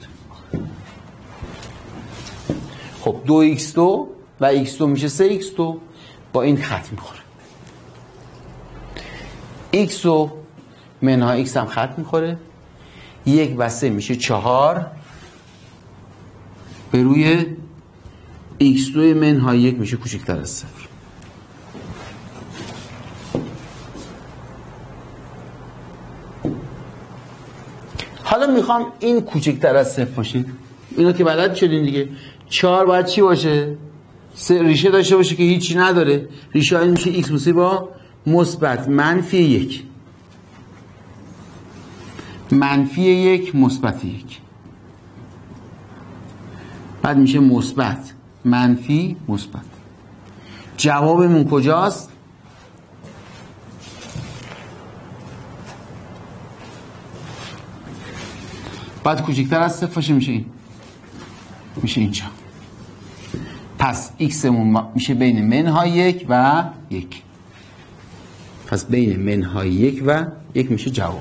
خب دو ایکس دو و ایکس دو میشه سه ایکس دو، با این خط میخوره. ایکس و منهای ایکس هم خط میخوره، یک و سه میشه چهار به روی ایکس دو منهای یک میشه کوچکتر از صفر. حالا میخوام این کوچکتر از صفر باشه. اینا که بلد شدین دیگه. چهار باید چی باشه؟ سه ریشه داشته باشه که هیچی نداره. ریشه این میشه ایکس مساوی با مثبت منفی یک منفی یک مثبت یک، بعد میشه مثبت منفی مثبت. جوابمون کجاست؟ بعد کوچکتر از صفر باشه، میشه این میشه اینجا. پس ایکسمون میشه بین منهای یک و یک. پس بین منهای یک و یک میشه جواب.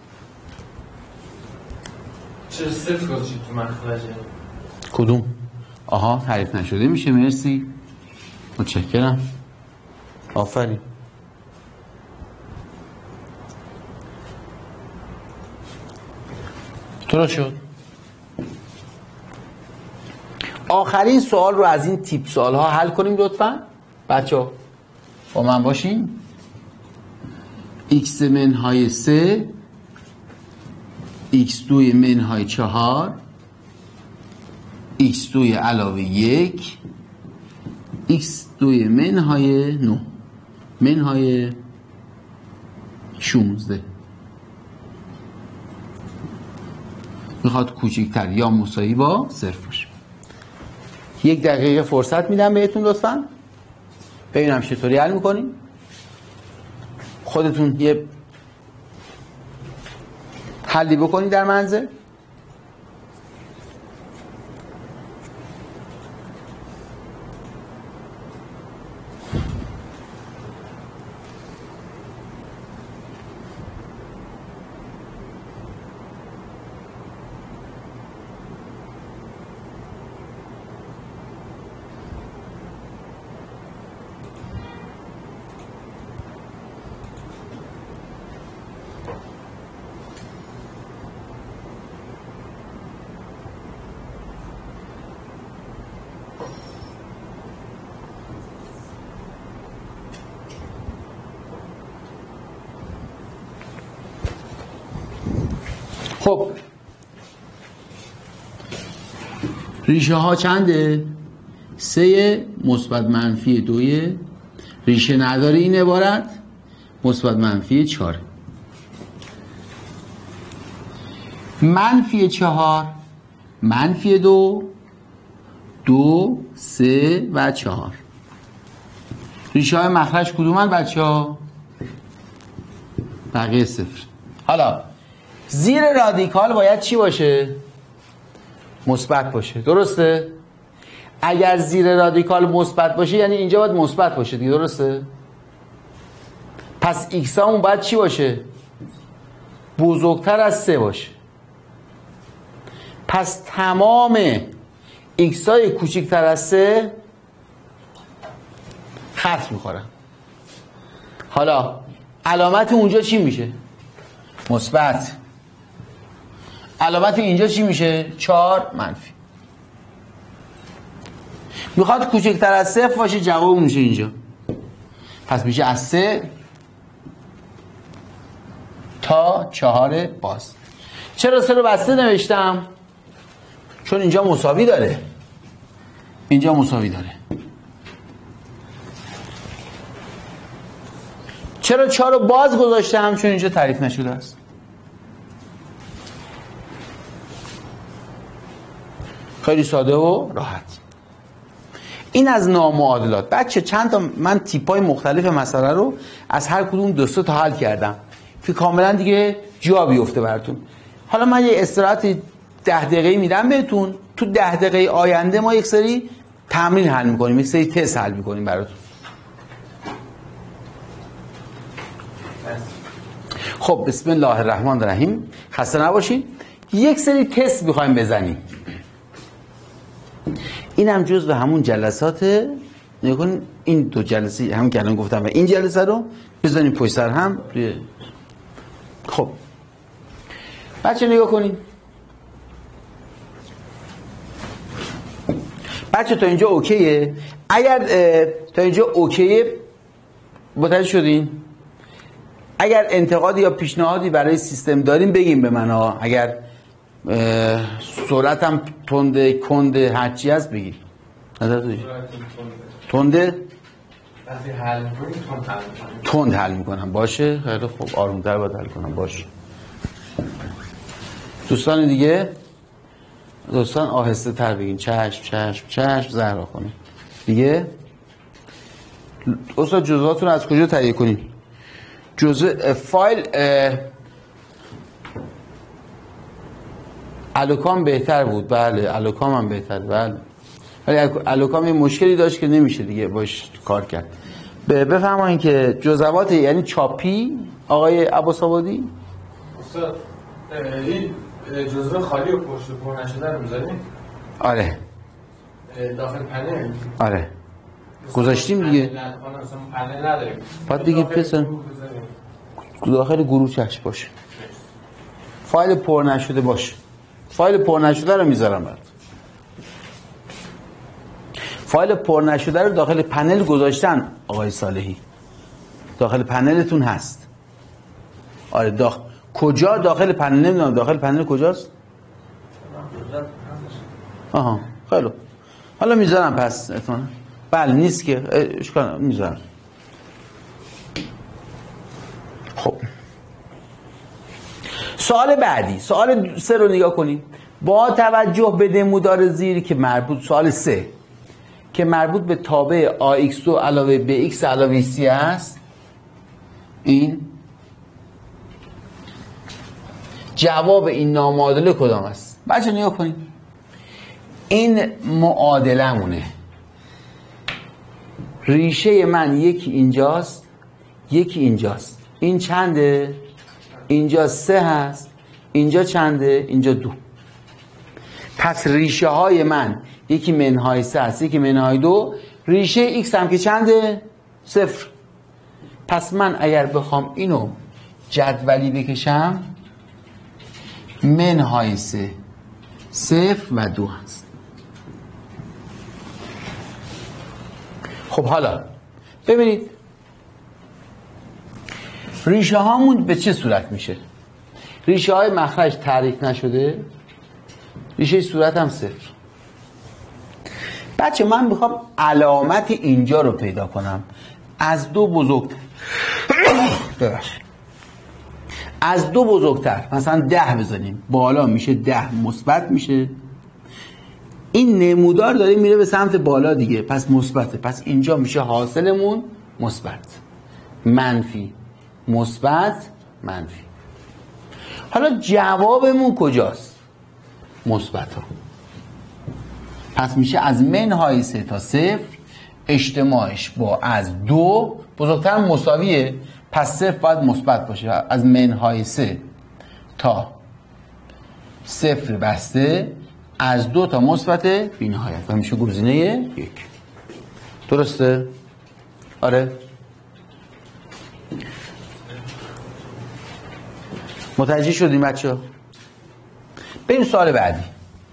چرا صفر گذاشتید تو مخرجه؟ کدوم؟ آها تعریف نشده میشه. مرسی، متشکرم، آفرین. درست شد. آخرین سوال رو از این تیپ سوال ها حل کنیم لطفا بچه ها. با من باشین. x منهای سه ایکس دو منهای چهار ایکس دو علاوه یک ایکس دو منهای نه منهای شونزده. میخواد کوچکتر یا مساوی با صفر باشه. یک دقیقه فرصت میدم بهتون لطفا ببینم چطوری حل میکنیم. خودتون یه حلی بکنید در منزل. خب ریشه ها چنده؟ سه مثبت منفی دوی، ریشه نداره این عبارت، مثبت منفی چهار. منفی چهار منفی دو دو سه و چهار. ریشه های مخرج کدومن بچه ها؟ بقیه صفر. حالا زیر رادیکال باید چی باشه؟ مثبت باشه، درسته؟ اگر زیر رادیکال مثبت باشه یعنی اینجا باید مثبت باشه دیگه، درسته؟ پس ایکس همون باید چی باشه؟ بزرگتر از سه باشه. پس تمام ایکس های کوچکتر از سه خط میخورن. حالا علامت اونجا چی میشه؟ مثبت. علامت اینجا چی میشه؟ چهار منفی. میخواد کوچکتر از صفر باشه، جواب میشه اینجا. پس میشه از سه تا چهار باز. چرا سه رو بسته نوشتم؟ چون اینجا مساوی داره، اینجا مساوی داره. چرا چهار رو باز گذاشتم؟ چون اینجا تعریف نشده است. خیلی ساده و راحت. این از نامعادلات. بچه چند تا من تیپای مختلف مسئله رو از هر کدوم دو سه تا حل کردم که کاملا دیگه جا بیفته براتون. حالا من یه استراحت ده دقیقه‌ای میدم بهتون، تو ده دقیقه آینده ما یک سری تمرین حل میکنیم، یک سری تست حل میکنیم براتون. خب بسم الله الرحمن الرحیم. خسته نباشید. یک سری تست میخوایم بزنیم. این هم جزو همون جلسات. نگاه این دو جلسه همون که الان گفتم و این جلسه رو بزنیم پشت سر هم. خب بچه نگاه کنیم. بچه تا اینجا اوکیه؟ اگر تا اینجا اوکیه متوجه شدین؟ اگر انتقادی یا پیشنهادی برای سیستم داریم بگیم به من ها. اگر سرعتم تنده کنده هرچی هست بگید. نظر تنده تند حل میکنم. باشه خیلی خوب. آرومتر باید حل کنم. باشه دوستان دیگه، دوستان آهسته تر بگین. چشم چشم چشم. زهرا کنه دیگه. استاد جزواتون از کجا تهیه کنین؟ جزء فایل الوکام بهتر بود. بله الوکام هم بهتر. بله ولی الوکام یه مشکلی داشت که نمیشه دیگه باش کار کرد. بفرمایید که جزوات یعنی چاپی آقای عباس آبادی. استاد این جزوه خالی و پشت پر نشده رو میذاریم؟ آره داخل پنل. آره گذاشتیم دیگه. پنل نداریم. بعد دیگه پسن داخل گروه چشم باشه. فایل پر نشده باشه. فایل پر نشده رو میذارم برات. فایل پر نشده رو داخل پنل گذاشتن آقای صالحی. داخل پنلتون هست. آره داخل کجا داخل پنل نمیدونم. داخل پنل کجاست؟ آها خیلی. حالا میذارم پس اتمنى. بله نیست که اشکال میذارم. خب سوال بعدی، سوال سه رو نگاه کنید. با توجه به نمودار زیر که مربوط سوال سه که مربوط به تابع آ ایکس دو علاوه به ایکس علاوه سی است، این جواب این نامعادله کدام است؟ بچه نگاه کنید. این معادله مونه. ریشه من یکی اینجاست یکی اینجاست. این چنده؟ اینجا سه هست. اینجا چنده؟ اینجا دو. پس ریشه های من یکی منهای سه هست یکی منهای دو. ریشه ایکس هم که چنده؟ صفر. پس من اگر بخوام اینو جدولی بکشم منهای سه صفر و دو هست. خب حالا ببینید ریشه هامون به چه صورت میشه؟ ریشه های مخرج تعریف نشده، ریشه صورت هم صفر. بچه من میخوام علامت اینجا رو پیدا کنم. از دو بزرگتر ببخشید از دو بزرگتر مثلا ده بزنیم. بالا میشه ده مثبت میشه. این نمودار داره میره به سمت بالا دیگه، پس مثبته. پس اینجا میشه حاصلمون مثبت منفی مثبت منفی. حالا جوابمون کجاست؟ مثبت ها. پس میشه از منهای سه تا صفر اجتماعش با از دو بزرگتر مساویه. پس صفر باید مثبت باشه. از منهای سه تا صفر بسته از دو تا مثبت بی نهایت و میشه گزینه یک. درسته؟ آره متوجه شدیم بچه ها؟ بریم سوال بعدی.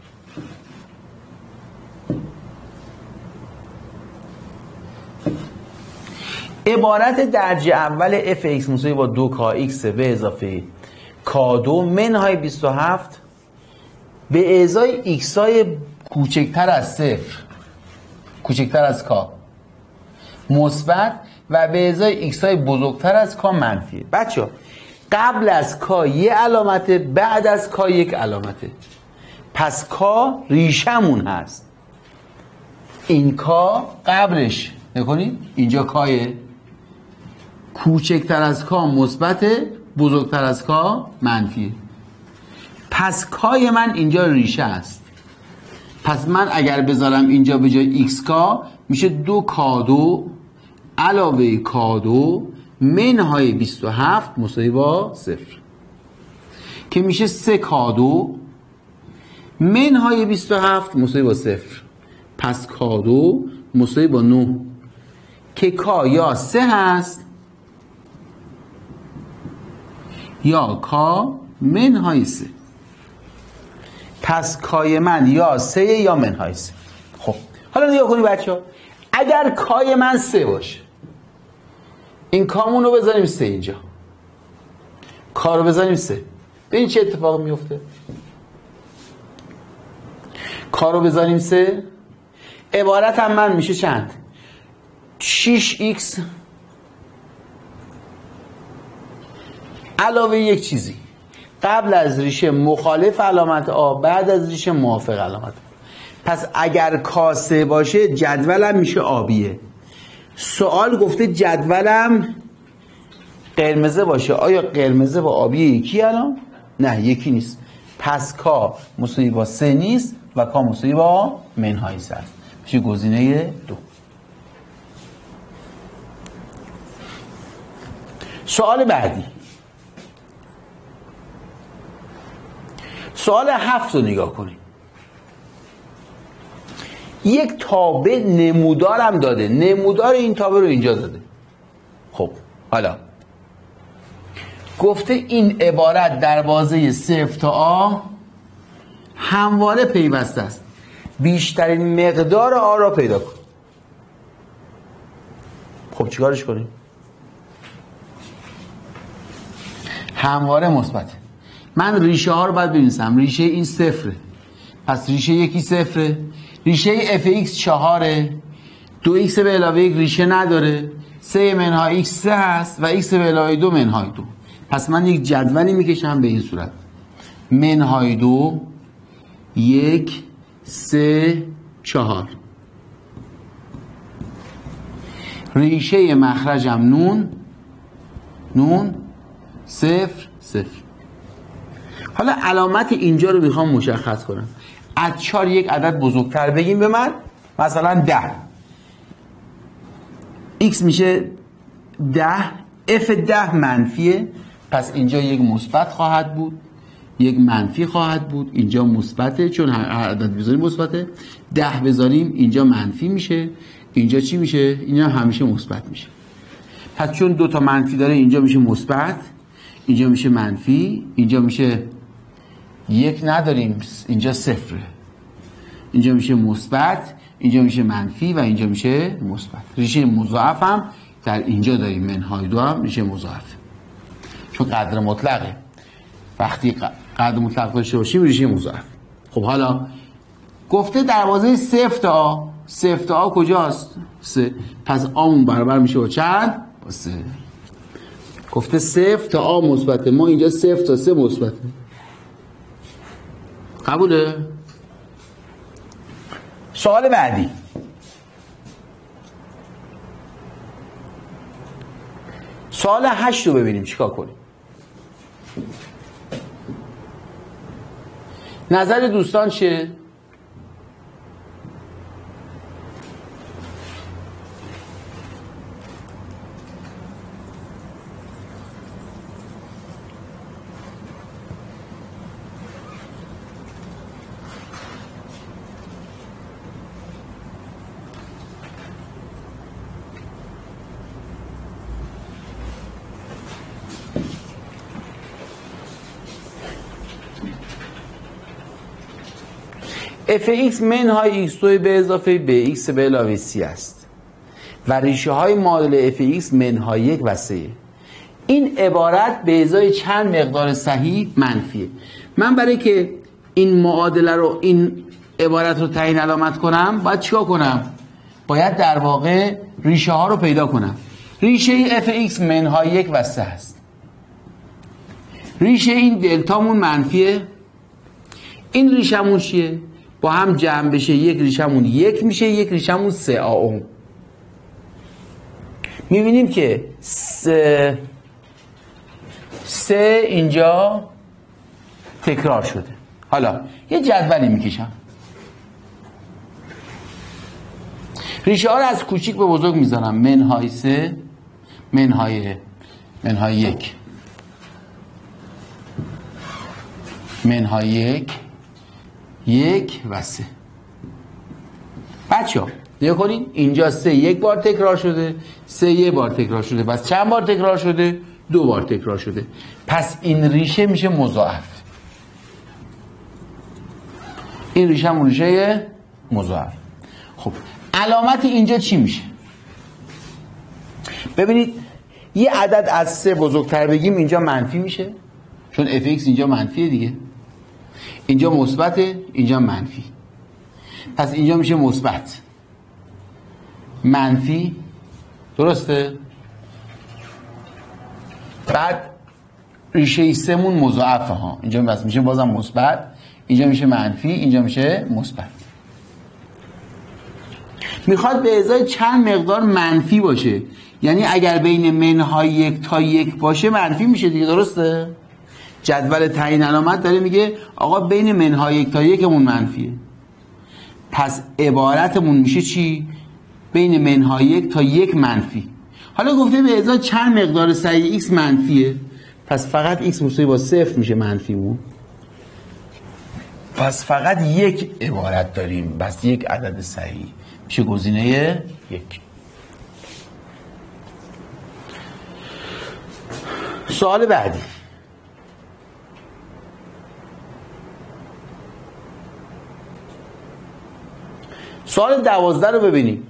عبارت درجه اول f x مساوی با دو کا x به اضافه کا دو منهای بیست و هفت به ازای x های کوچکتر از صفر کوچکتر از کا مثبت و به ازای x های بزرگتر از کا منفی. بچه ها قبل از کا یه علامته، بعد از کا یک علامته. پس کا ریشمون هست. این کا قبلش نکنید اینجا کایه، کوچکتر از کا مثبته، بزرگتر از کا منفیه. پس کای من اینجا ریشه است. پس من اگر بذارم اینجا به جای ایکس کا میشه دو کا دو علاوه کا دو منهای بیست و هفت مساوی با صفر که میشه سه کا دو منهای بیست و هفت مساوی با صفر. پس کا دو مساوی با نه که کا یا سه هست یا کا منهای سه. پس کای من یا سه یا منهای سه. خب حالا نگاه کنید بچه ها، اگر کای من سه باشه این کامون رو بذاریم سه، اینجا کا رو بذاریم سه، ببین چه اتفاق میفته. کا رو بذاریم سه، عبارت هم من میشه چند؟ شش ایکس علاوه یک چیزی، قبل از ریشه مخالف علامت آ، بعد از ریشه موافق علامت. پس اگر کاسه باشه جدولم میشه آبیه. سوال گفته جدولم قرمزه باشه، آیا قرمزه با آبی یکی الان؟ نه یکی نیست. پس کا مساوی با سه نیست و کا مساوی با منهای سه است. میشه گزینه دو. سوال بعدی، سوال هفت رو نگاه کنید. یک تابع نمودارم داده، نمودار این تابع رو اینجا داده. خب حالا گفته این عبارت در بازه صفر تا آ همواره پیوسته است، بیشترین مقدار آ را پیدا کن. خب چیکارش کنیم؟ همواره مثبت. من ریشه ها رو باید بنویسم. ریشه این صفره، پس ریشه یکی صفره، ریشه اف ایکس چهاره، دو ایکس به علاوه یک ریشه نداره، سه منهای ایکس سه هست و ایکس به علاوه دو منهای دو. پس من یک جدولی میکشم به این صورت: منهای دو، یک، سه، چهار. ریشه مخرجم نون، نون، صفر، صفر. حالا علامت اینجا رو میخوام مشخص کنم. از چهار یک عدد بزرگتر بگیم به من، مثلا ده. x میشه ده، f ده منفیه، پس اینجا یک مثبت خواهد بود، یک منفی خواهد بود. اینجا مثبته چون هر عدد بذاریم مثبته. ده بذاریم اینجا منفی میشه، اینجا چی میشه؟ اینجا همیشه مثبت میشه. پس چون دو تا منفی داره اینجا میشه مثبت، اینجا میشه منفی، اینجا میشه یک نداریم، اینجا صفره، اینجا میشه مثبت، اینجا میشه منفی و اینجا میشه مثبت. ریشه مضاعف هم در اینجا داریم، منهای دو هم ریشه مضاعف چون قدر مطلقه. وقتی قدر مطلق داشته باشیم ریشه مضاعف. خب حالا گفته دروازه صفر تا آ، صفر تا آ کجاست؟ سه. پس آمون برابر میشه با چند؟ با سه. گفته صفر تا آ مثبته، ما اینجا صفر تا سه مثبته. قبوله؟ سوال بعدی، سوال هشت رو ببینیم چیکار کنیم. نظر دوستان چیه؟ اف ایکس منهای ایکس دو به اضافه به ایکس به علاوه سی است و ریشه های معادل اف ایکس منهای یک و سه. این عبارت به ازای چند مقدار صحیح منفیه. من برای که این معادله رو، این عبارت رو تعیین علامت کنم باید چیکار کنم؟ باید در واقع ریشه ها رو پیدا کنم. ریشه اف ایکس منهای یک و سه است. ریشه این دلتامون منفیه، این ریشمون چیه؟ با هم جمع بشه یک ریشمون یک میشه، یک ریشمون سه آ اوم. میبینیم که سه سه اینجا تکرار شده. حالا یه جدولی میکشم، ریشه ها رو از کوچیک به بزرگ میذارم. منهای سه، منهای منهای یک، منهای یک، یک و سه. بچه ها نگاه کنین، اینجا سه یک بار تکرار شده، سه یک بار تکرار شده، پس چند بار تکرار شده؟ دو بار تکرار شده. پس این ریشه میشه مضاعف. این ریشه همون ریشه مضاعف. خب علامت اینجا چی میشه؟ ببینید یه عدد از سه بزرگتر بگیم اینجا منفی میشه، چون اف ایکس اینجا منفیه دیگه، اینجا مثبته، اینجا منفی. پس اینجا میشه مثبت، منفی، درسته؟ بعد ریشه سه مون مضاعفه ها، اینجا بس میشه بازم مثبت، اینجا میشه منفی، اینجا میشه مثبت. میخواد به ازای چند مقدار منفی باشه، یعنی اگر بین منهای یک تا یک باشه منفی میشه دیگه، درسته؟ جدول تعیین علامت داره میگه آقا بین منهای یک تا یکمون منفیه، پس عبارتمون میشه چی؟ بین منهای یک تا یک منفی. حالا گفته به ازای چند مقدار صحیح ایکس منفیه، پس فقط ایکس مساوی با صفر میشه منفیمون، پس فقط یک عبارت داریم، بس یک عدد صحیح میشه گزینه یک. سوال بعدی، سوال دوازده رو ببینیم.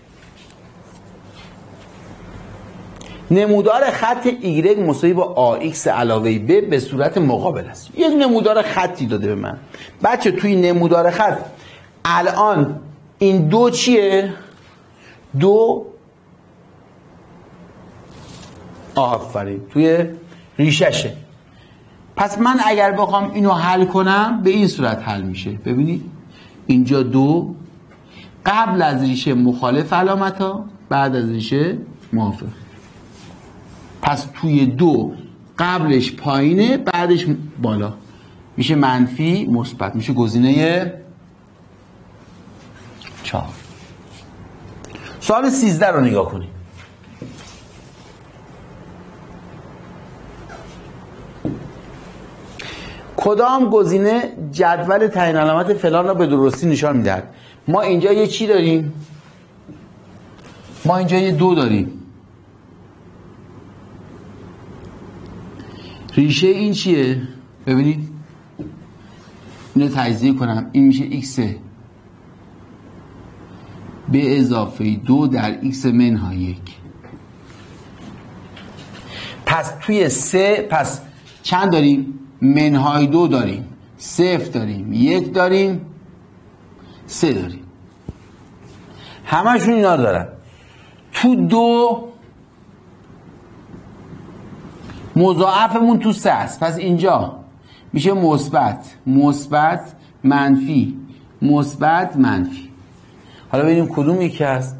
نمودار خط ایگرگ مساوی با آ ایکس علاوه ب به صورت مقابل است. یک نمودار خطی داده به من. بچه توی نمودار خط الان این دو چیه؟ دو آفرین توی ریششه. پس من اگر بخوام اینو حل کنم به این صورت حل میشه. ببینید اینجا دو قبل از ریشه مخالف علامت ها، بعد از ریشه موافق. پس توی دو قبلش پایینه بعدش بالا، میشه منفی مثبت، میشه گزینه چهار. سوال سیزده رو نگاه کنید. کدام گزینه جدول تعیین علامت فلان را به درستی نشان میدهد؟ ما اینجا یه چی داریم؟ ما اینجا یه دو داریم. ریشه این چیه؟ ببینید اینو تجزیه کنم، این میشه ایکس به اضافه دو در ایکس منهای یک. پس توی سه پس چند داریم؟ منهای دو داریم، صفر داریم، یک داریم، سه داریم، همشون اینا دارن. تو دو مضاعفمون تو سه است، پس اینجا میشه مثبت مثبت منفی مثبت منفی. حالا ببینیم کدوم یکی هست.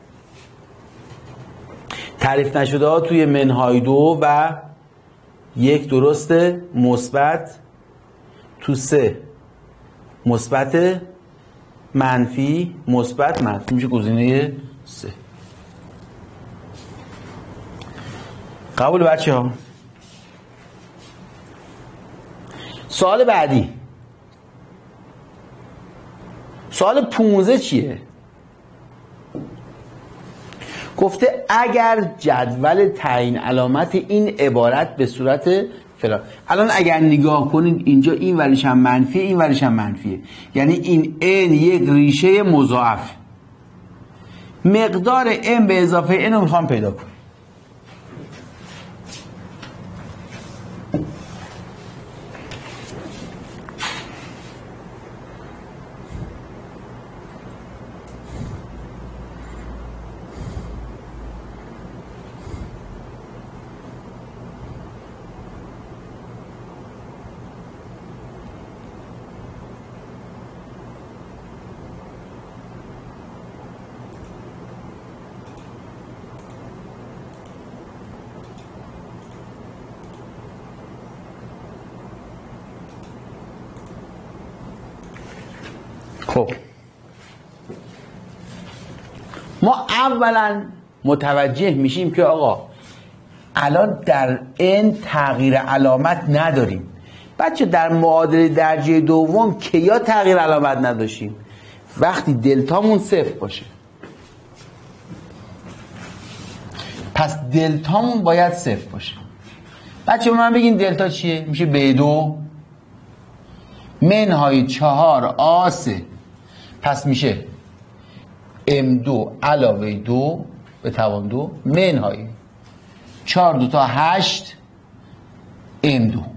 تعریف نشده ها توی منهای دو و یک درسته، مثبت تو سه مثبت منفی مثبت منفی، میشه گزینه سه. قبول بچه ها؟ سوال بعدی، سوال پونزده چیه؟ گفته اگر جدول تعیین علامت این عبارت به صورت فلان. الان اگر نگاه کنید اینجا این وریش هم منفیه، این وریش هم منفیه، یعنی این n یک ریشه مضاعف. مقدار n به اضافه n رو میخوام پیدا کنم. خب ما اولا متوجه میشیم که آقا الان در n تغییر علامت نداریم. بچه در معادله درجه دوم کیا تغییر علامت نداشتیم؟ وقتی دلتامون صفر باشه. پس دلتامون باید صفر باشه. بچه من بگین دلتا چیه؟ میشه ب دو منهای چهار آ سه. پس میشه ام دو علاوه دو به توان دو منهای چهار دو تا هشت ام دو.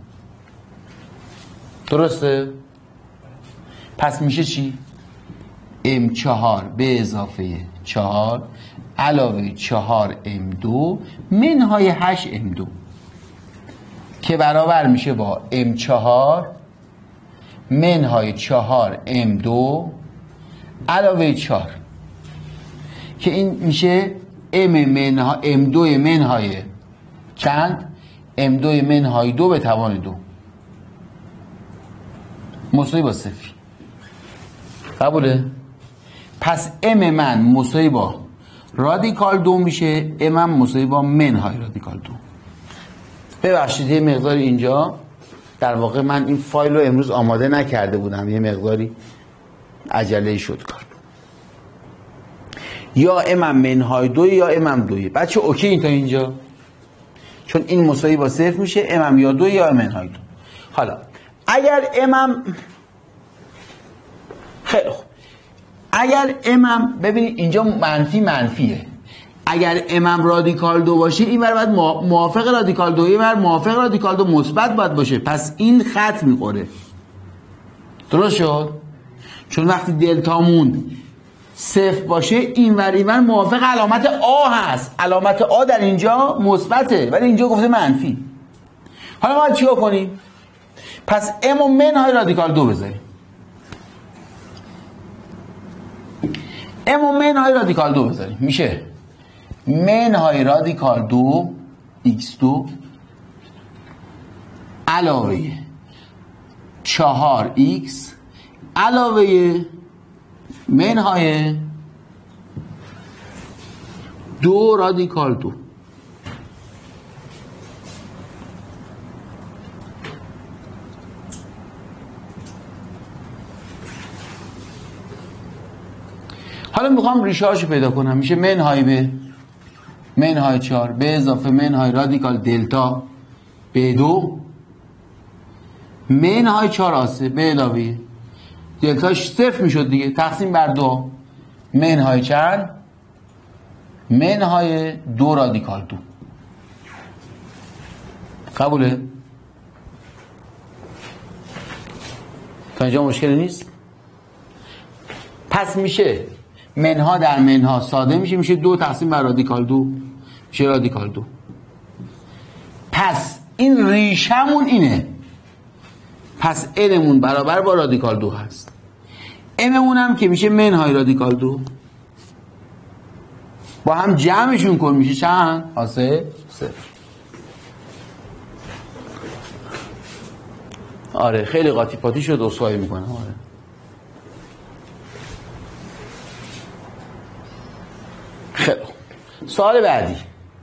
درسته؟ پس میشه چی؟ ام چهار به اضافه چهار علاوه چهار ام دو منهای هشت ام دو که برابر میشه با ام چهار منهای چهار ام دو علاوه چهار که این میشه ام منها ام دو منهای چند؟ ام دو منهای دو به توان دو مساوی با صفر. قبوله؟ پس ام من مساوی با رادیکال دو میشه، ام من مساوی با منهای رادیکال دو. ببخشید یه مقداری اینجا در واقع من این فایل رو امروز آماده نکرده بودم، یه مقداری عجله شد کار. یا ام منهای دو یا ام دویه. بچه اوکی این تا اینجا؟ چون این مساوی با صفر میشه، ام یا دو یا منهای دو. حالا اگر ام خیلی خوب، اگر ام ببینید اینجا منفی منفیه، اگر ام رادیکال دو باشه این بر باید موافق رادیکال دو، این بر موافق رادیکال دو مثبت باید باشه. پس این خط میخوره. درست شد؟ چون وقتی دلتامون صفر باشه این ور این ور موافق علامت آ هست. علامت آ در اینجا مثبته ولی اینجا گفته منفی. حالا ما چیکار کنیم؟ پس ام و منهای رادیکال دو بذاریم. ام و منهای رادیکال دو بذاریم میشه منهای رادیکال دو ایکس دو علاوه چهار ایکس علاوه منهای دو رادیکال دو. حالا میخوام ریشه‌هاشو پیدا کنم. میشه منهای به منهای چهار به اضافه منهای رادیکال دلتا به دو منهای چهار آسه به علاوه دلتاش صفر میشد دیگه، تقسیم بر دو منهای چند؟ منهای دو رادیکال دو. قبوله؟ تا اینجا مشکلی نیست؟ پس میشه منها در منها ساده میشه، میشه دو تقسیم بر رادیکال دو میشه رادیکال دو. پس این ریشمون اینه. پس انمون برابر با رادیکال دو هست. اممون هم که میشه منهای رادیکال دو با هم جمعشون کن میشه چند؟ آسه صفر. آره خیلی قاطی پاتی شد، عذرخواهی میکنم. آره خیلی سوال بعدی.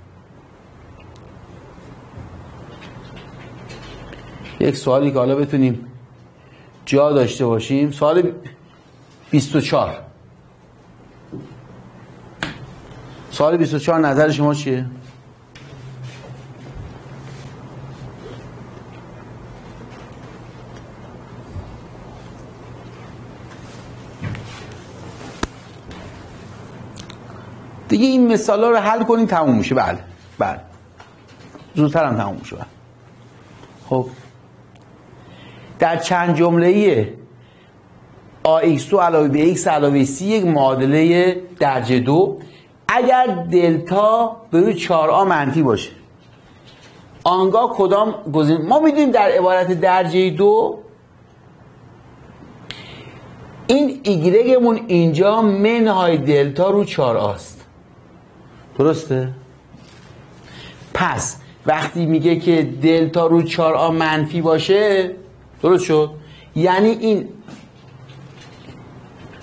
یک سوالی که حالا بتونیم جا داشته باشیم. سوال بیست و چهار. سوال بیست و چهار نظر شما چیه؟ دیگه این مثالا رو حل کنین تموم میشه. بله بله زودتر هم تموم میشه. خب در چند جمله‌ای آ ایکس دو علاوه به ایکس علاوه سی یک معادله درجه دو اگر دلتا به روی چهار آ منفی باشه آنگاه کدام گزینه؟ ما میدونیم در عبارت درجه دو این ایگرگمون اینجا منهای دلتا رو چهار آست. درسته؟ پس وقتی میگه که دلتا رو چهار آ منفی باشه، درست شد؟ یعنی این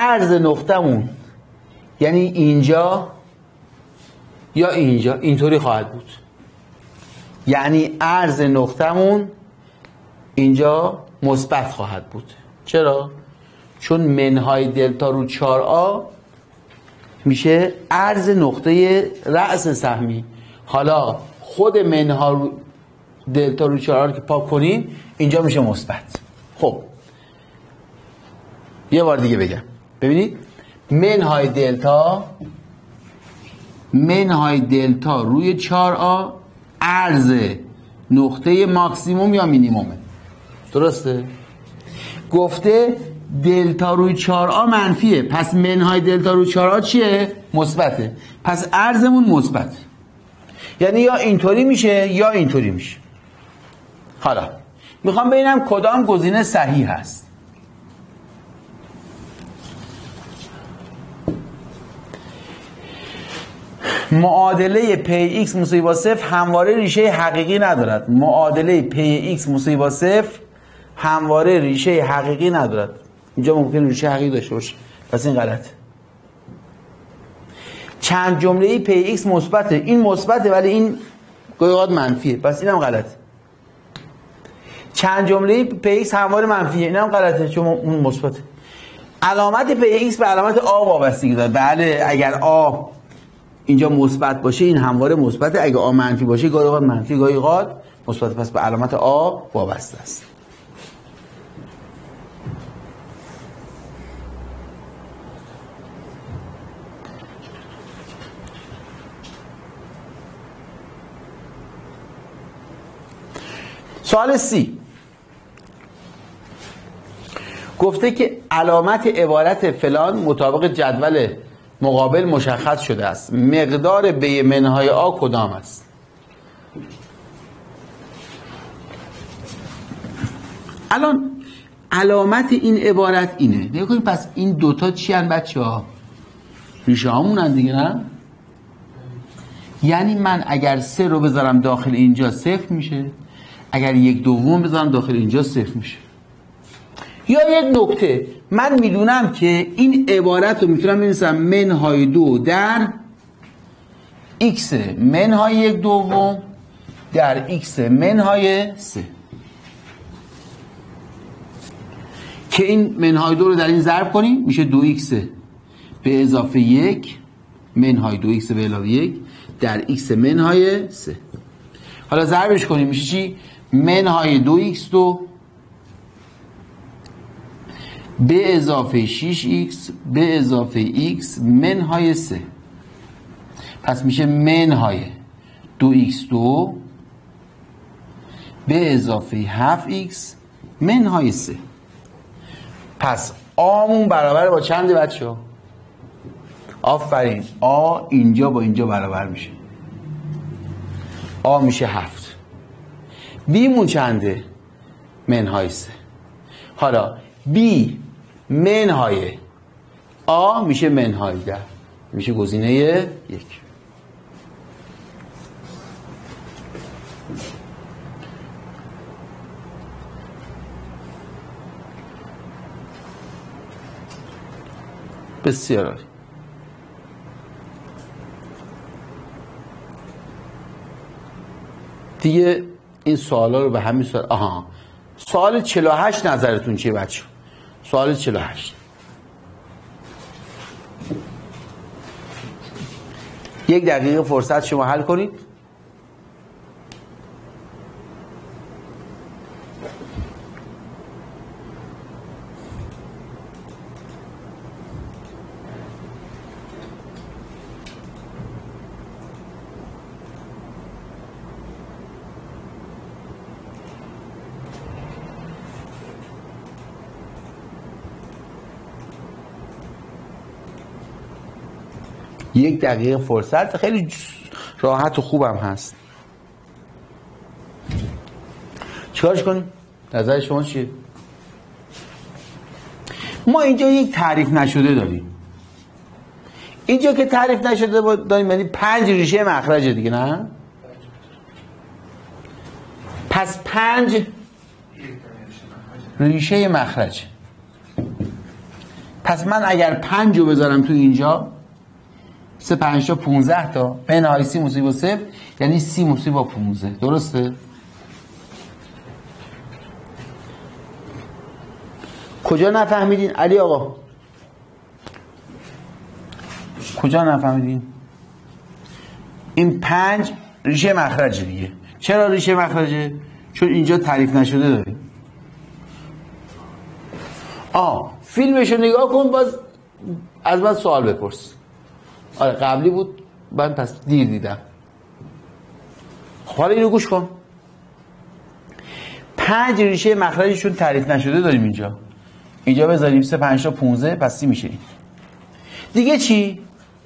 عرض نقطمون یعنی اینجا یا اینجا اینطوری خواهد بود. یعنی عرض نقطمون اینجا مثبت خواهد بود. چرا؟ چون منهای دلتا رو چهار آ میشه عرض نقطه رأس سهمی. حالا خود منها رو دلتا رو چهار آ رو که پاک کنیم اینجا میشه مثبت. خب یه بار دیگه بگم، ببینید منهای دلتا منهای دلتا روی چهار آ عرض نقطه ماکسیموم یا مینیمومه. درسته؟ گفته دلتا روی چهار آ منفیه، پس منهای دلتا روی چهار آ چیه؟ مثبته. پس عرضمون مثبت، یعنی یا اینطوری میشه یا اینطوری میشه. حالا میخوام ببینم کدام گزینه صحیح هست. معادله پی ایکس مساوی با صفر همواره ریشه حقیقی ندارد. معادله پی ایکس مساوی با صفر همواره ریشه حقیقی ندارد. اینجا ممکن ریشه حقیقی داشته باشه، پس این غلطه. چند جمله پی ایکس مثبته، این مثبته ولی این گاهی اوقات منفیه، پس اینم غلطه. چند جمله پی ایکس همواره منفیه، اینم غلطه چون اون مثبته. علامت پی ایکس به علامت آ وابستگی داره. بله، اگر آ اینجا مثبت باشه این همواره مثبته، اگه آ منفی باشه گاهی اوقات منفی گاهی اوقات مثبت، پس به علامت آ وابسته است. سوال سی گفته که علامت عبارت فلان مطابق جدول مقابل مشخص شده است. مقدار بی منهای آ کدام است؟ الان علامت این عبارت اینه. نگاه کنید، پس این دوتا چی هن بچه ها؟ ریشه هامونن دیگه، نه؟ یعنی من اگر سه رو بذارم داخل اینجا صفر میشه، اگر یک دوم بذارم داخل اینجا صفر میشه. یا یک نکته، من میدونم که این عبارت رو میتونم بنویسم منهای دو در x منهای یک دوم در x منهای سه، که این منهای دو رو در این ضرب کنیم میشه دو ایکس به اضافه یک منهای دو ایکس به علاوه یک در x منهای سه. حالا ضربش کنیم میشه چی؟ منهای دو ایکس دو به اضافه شش ایکس به اضافه x منهای سه. پس میشه منهای دو ایکس دو به اضافه هفت ایکس منهای سه. پس آمون برابر با چنده بچه ها؟ آفرین، آ اینجا با اینجا برابر میشه، آ میشه هفت. بیمون چنده؟ منهای سه. حالا بی منهای آ میشه منهای ده، میشه گزینه یک. بسیار عالی. دیگه این سوالا رو به همین سوال. آها، سوال چهل و هشت نظرتون چیه بچه؟ سوال چهل و هشت یک دقیقه فرصت شما حل کنید. یک دقیقه فرصت، خیلی راحت و خوبم هست. چیکارش کنیم؟ نظر شما چیه؟ ما اینجا یک تعریف نشده داریم. اینجا که تعریف نشده داریم یعنی پنج ریشه مخرجه دیگه، نه؟ پس پنج ریشه مخرج پس من اگر پنج رو بذارم تو اینجا، سه پنج تا پونزده تا، منهای سی مساوی با صفر، یعنی سی مساوی با پونزده. درسته؟ کجا نفهمیدین علی آقا؟ کجا نفهمیدین؟ این پنج ریشه مخرجه دیگه. چرا ریشه مخرجه؟ چون اینجا تعریف نشده داریم. آه فیلمشو نگاه کن، باز از من سوال بپرس. آره قبلی بود، من پس دیر دیدم. حالا اینو گوش کن. پنج ریشه مخرجشون تعریف نشده داریم اینجا. اینجا بذاریم سه پنج تا پونزده، پس سی میشه این. دیگه چی؟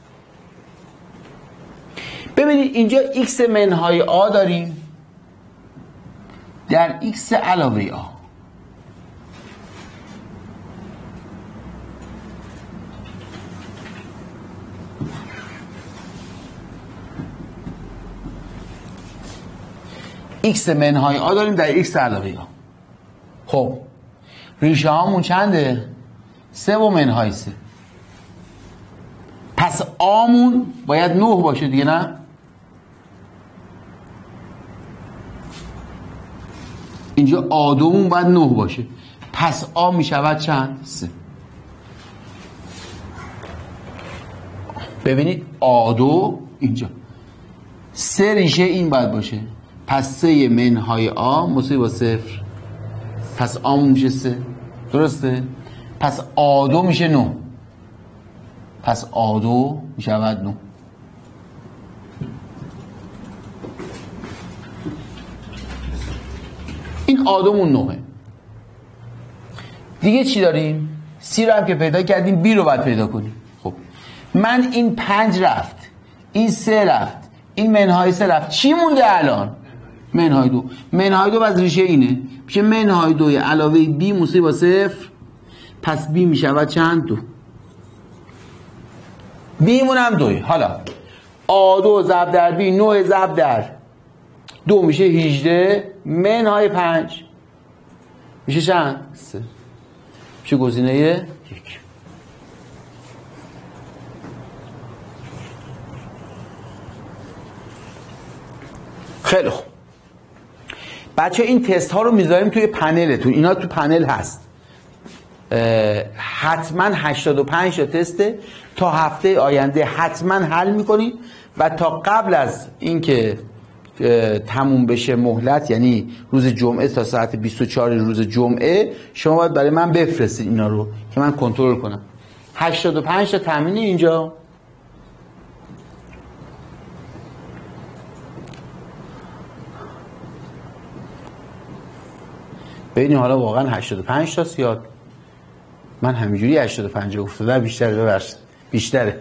ببینید اینجا x منهای آ داریم در x علاوه آ. x منهای آ داریم در x علاوه آ. خب ریشه هامون چنده؟ سه و منهای سه. پس آمون باید نه باشه دیگه، نه؟ اینجا آدومون باید نه باشه. پس آ می شود چند؟ سه. ببینید آدو اینجا سه ریشه این باید باشه. پس سه منهای آ مساوی با صفر. پس آمون میشه سه. درسته؟ پس آدو میشه نه. پس آدو میشود نه. این آدومون نهه. دیگه چی داریم؟ سی رو هم که پیدا کردیم، بی رو باید پیدا کنیم. خب من این پنج رفت، این سه رفت، این منهای سه رفت، چی مونده الان؟ منهای دو. منهای دو باز ریشه اینه، میشه منهای دوی علاوه بی مساوی با صفر. پس بی میشود چند؟ دو. بیمون هم دوی. حالا آ دو ضرب در بی، نه ضرب در دو میشه هجده، منهای پنج میشه چند؟ سه. میشه گزینه یک. خیلی خوب بچه، این تست ها رو میذاریم توی پنلتون. اینا تو پنل هست. حتما هشتاد و پنج تا تسته. تا هفته آینده حتما حل میکنید و تا قبل از اینکه تموم بشه مهلت، یعنی روز جمعه تا ساعت بیست و چهار روز جمعه، شما باید برای من بفرستید اینا رو که من کنترل کنم. هشتاد و پنج تا تامین اینجا. ببینیم حالا واقعا هشتاد و پنج تا زیاد. من همینجوری هشتاد و پنج افتاده، بیشتره. ببخشید بیشتره.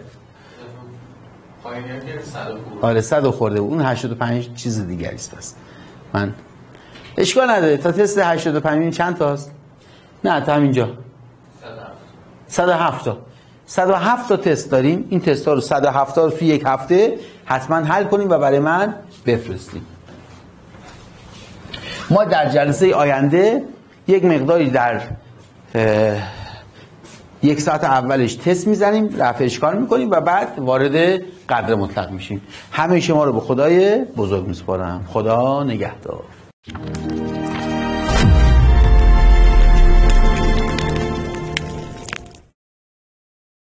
آره صد خورده. اون هشتاد و پنج چیز دیگری است. پس من اشکال نداره. تا تست هشتاد و پنج چند تاست؟ نه تا همینجا صد و هفت تا. صد و هفت تا تست داریم. این تست ها رو صد و هفت تا رو توی یک هفته حتما حل کنیم و برای من بفرستیم. ما در جلسه آینده یک مقداری در یک ساعت اولش تست میزنیم، رفع اشکال میکنیم و بعد وارد قدر مطلق میشیم. همه شما رو به خدای بزرگ میسپارم. خدا نگهدار.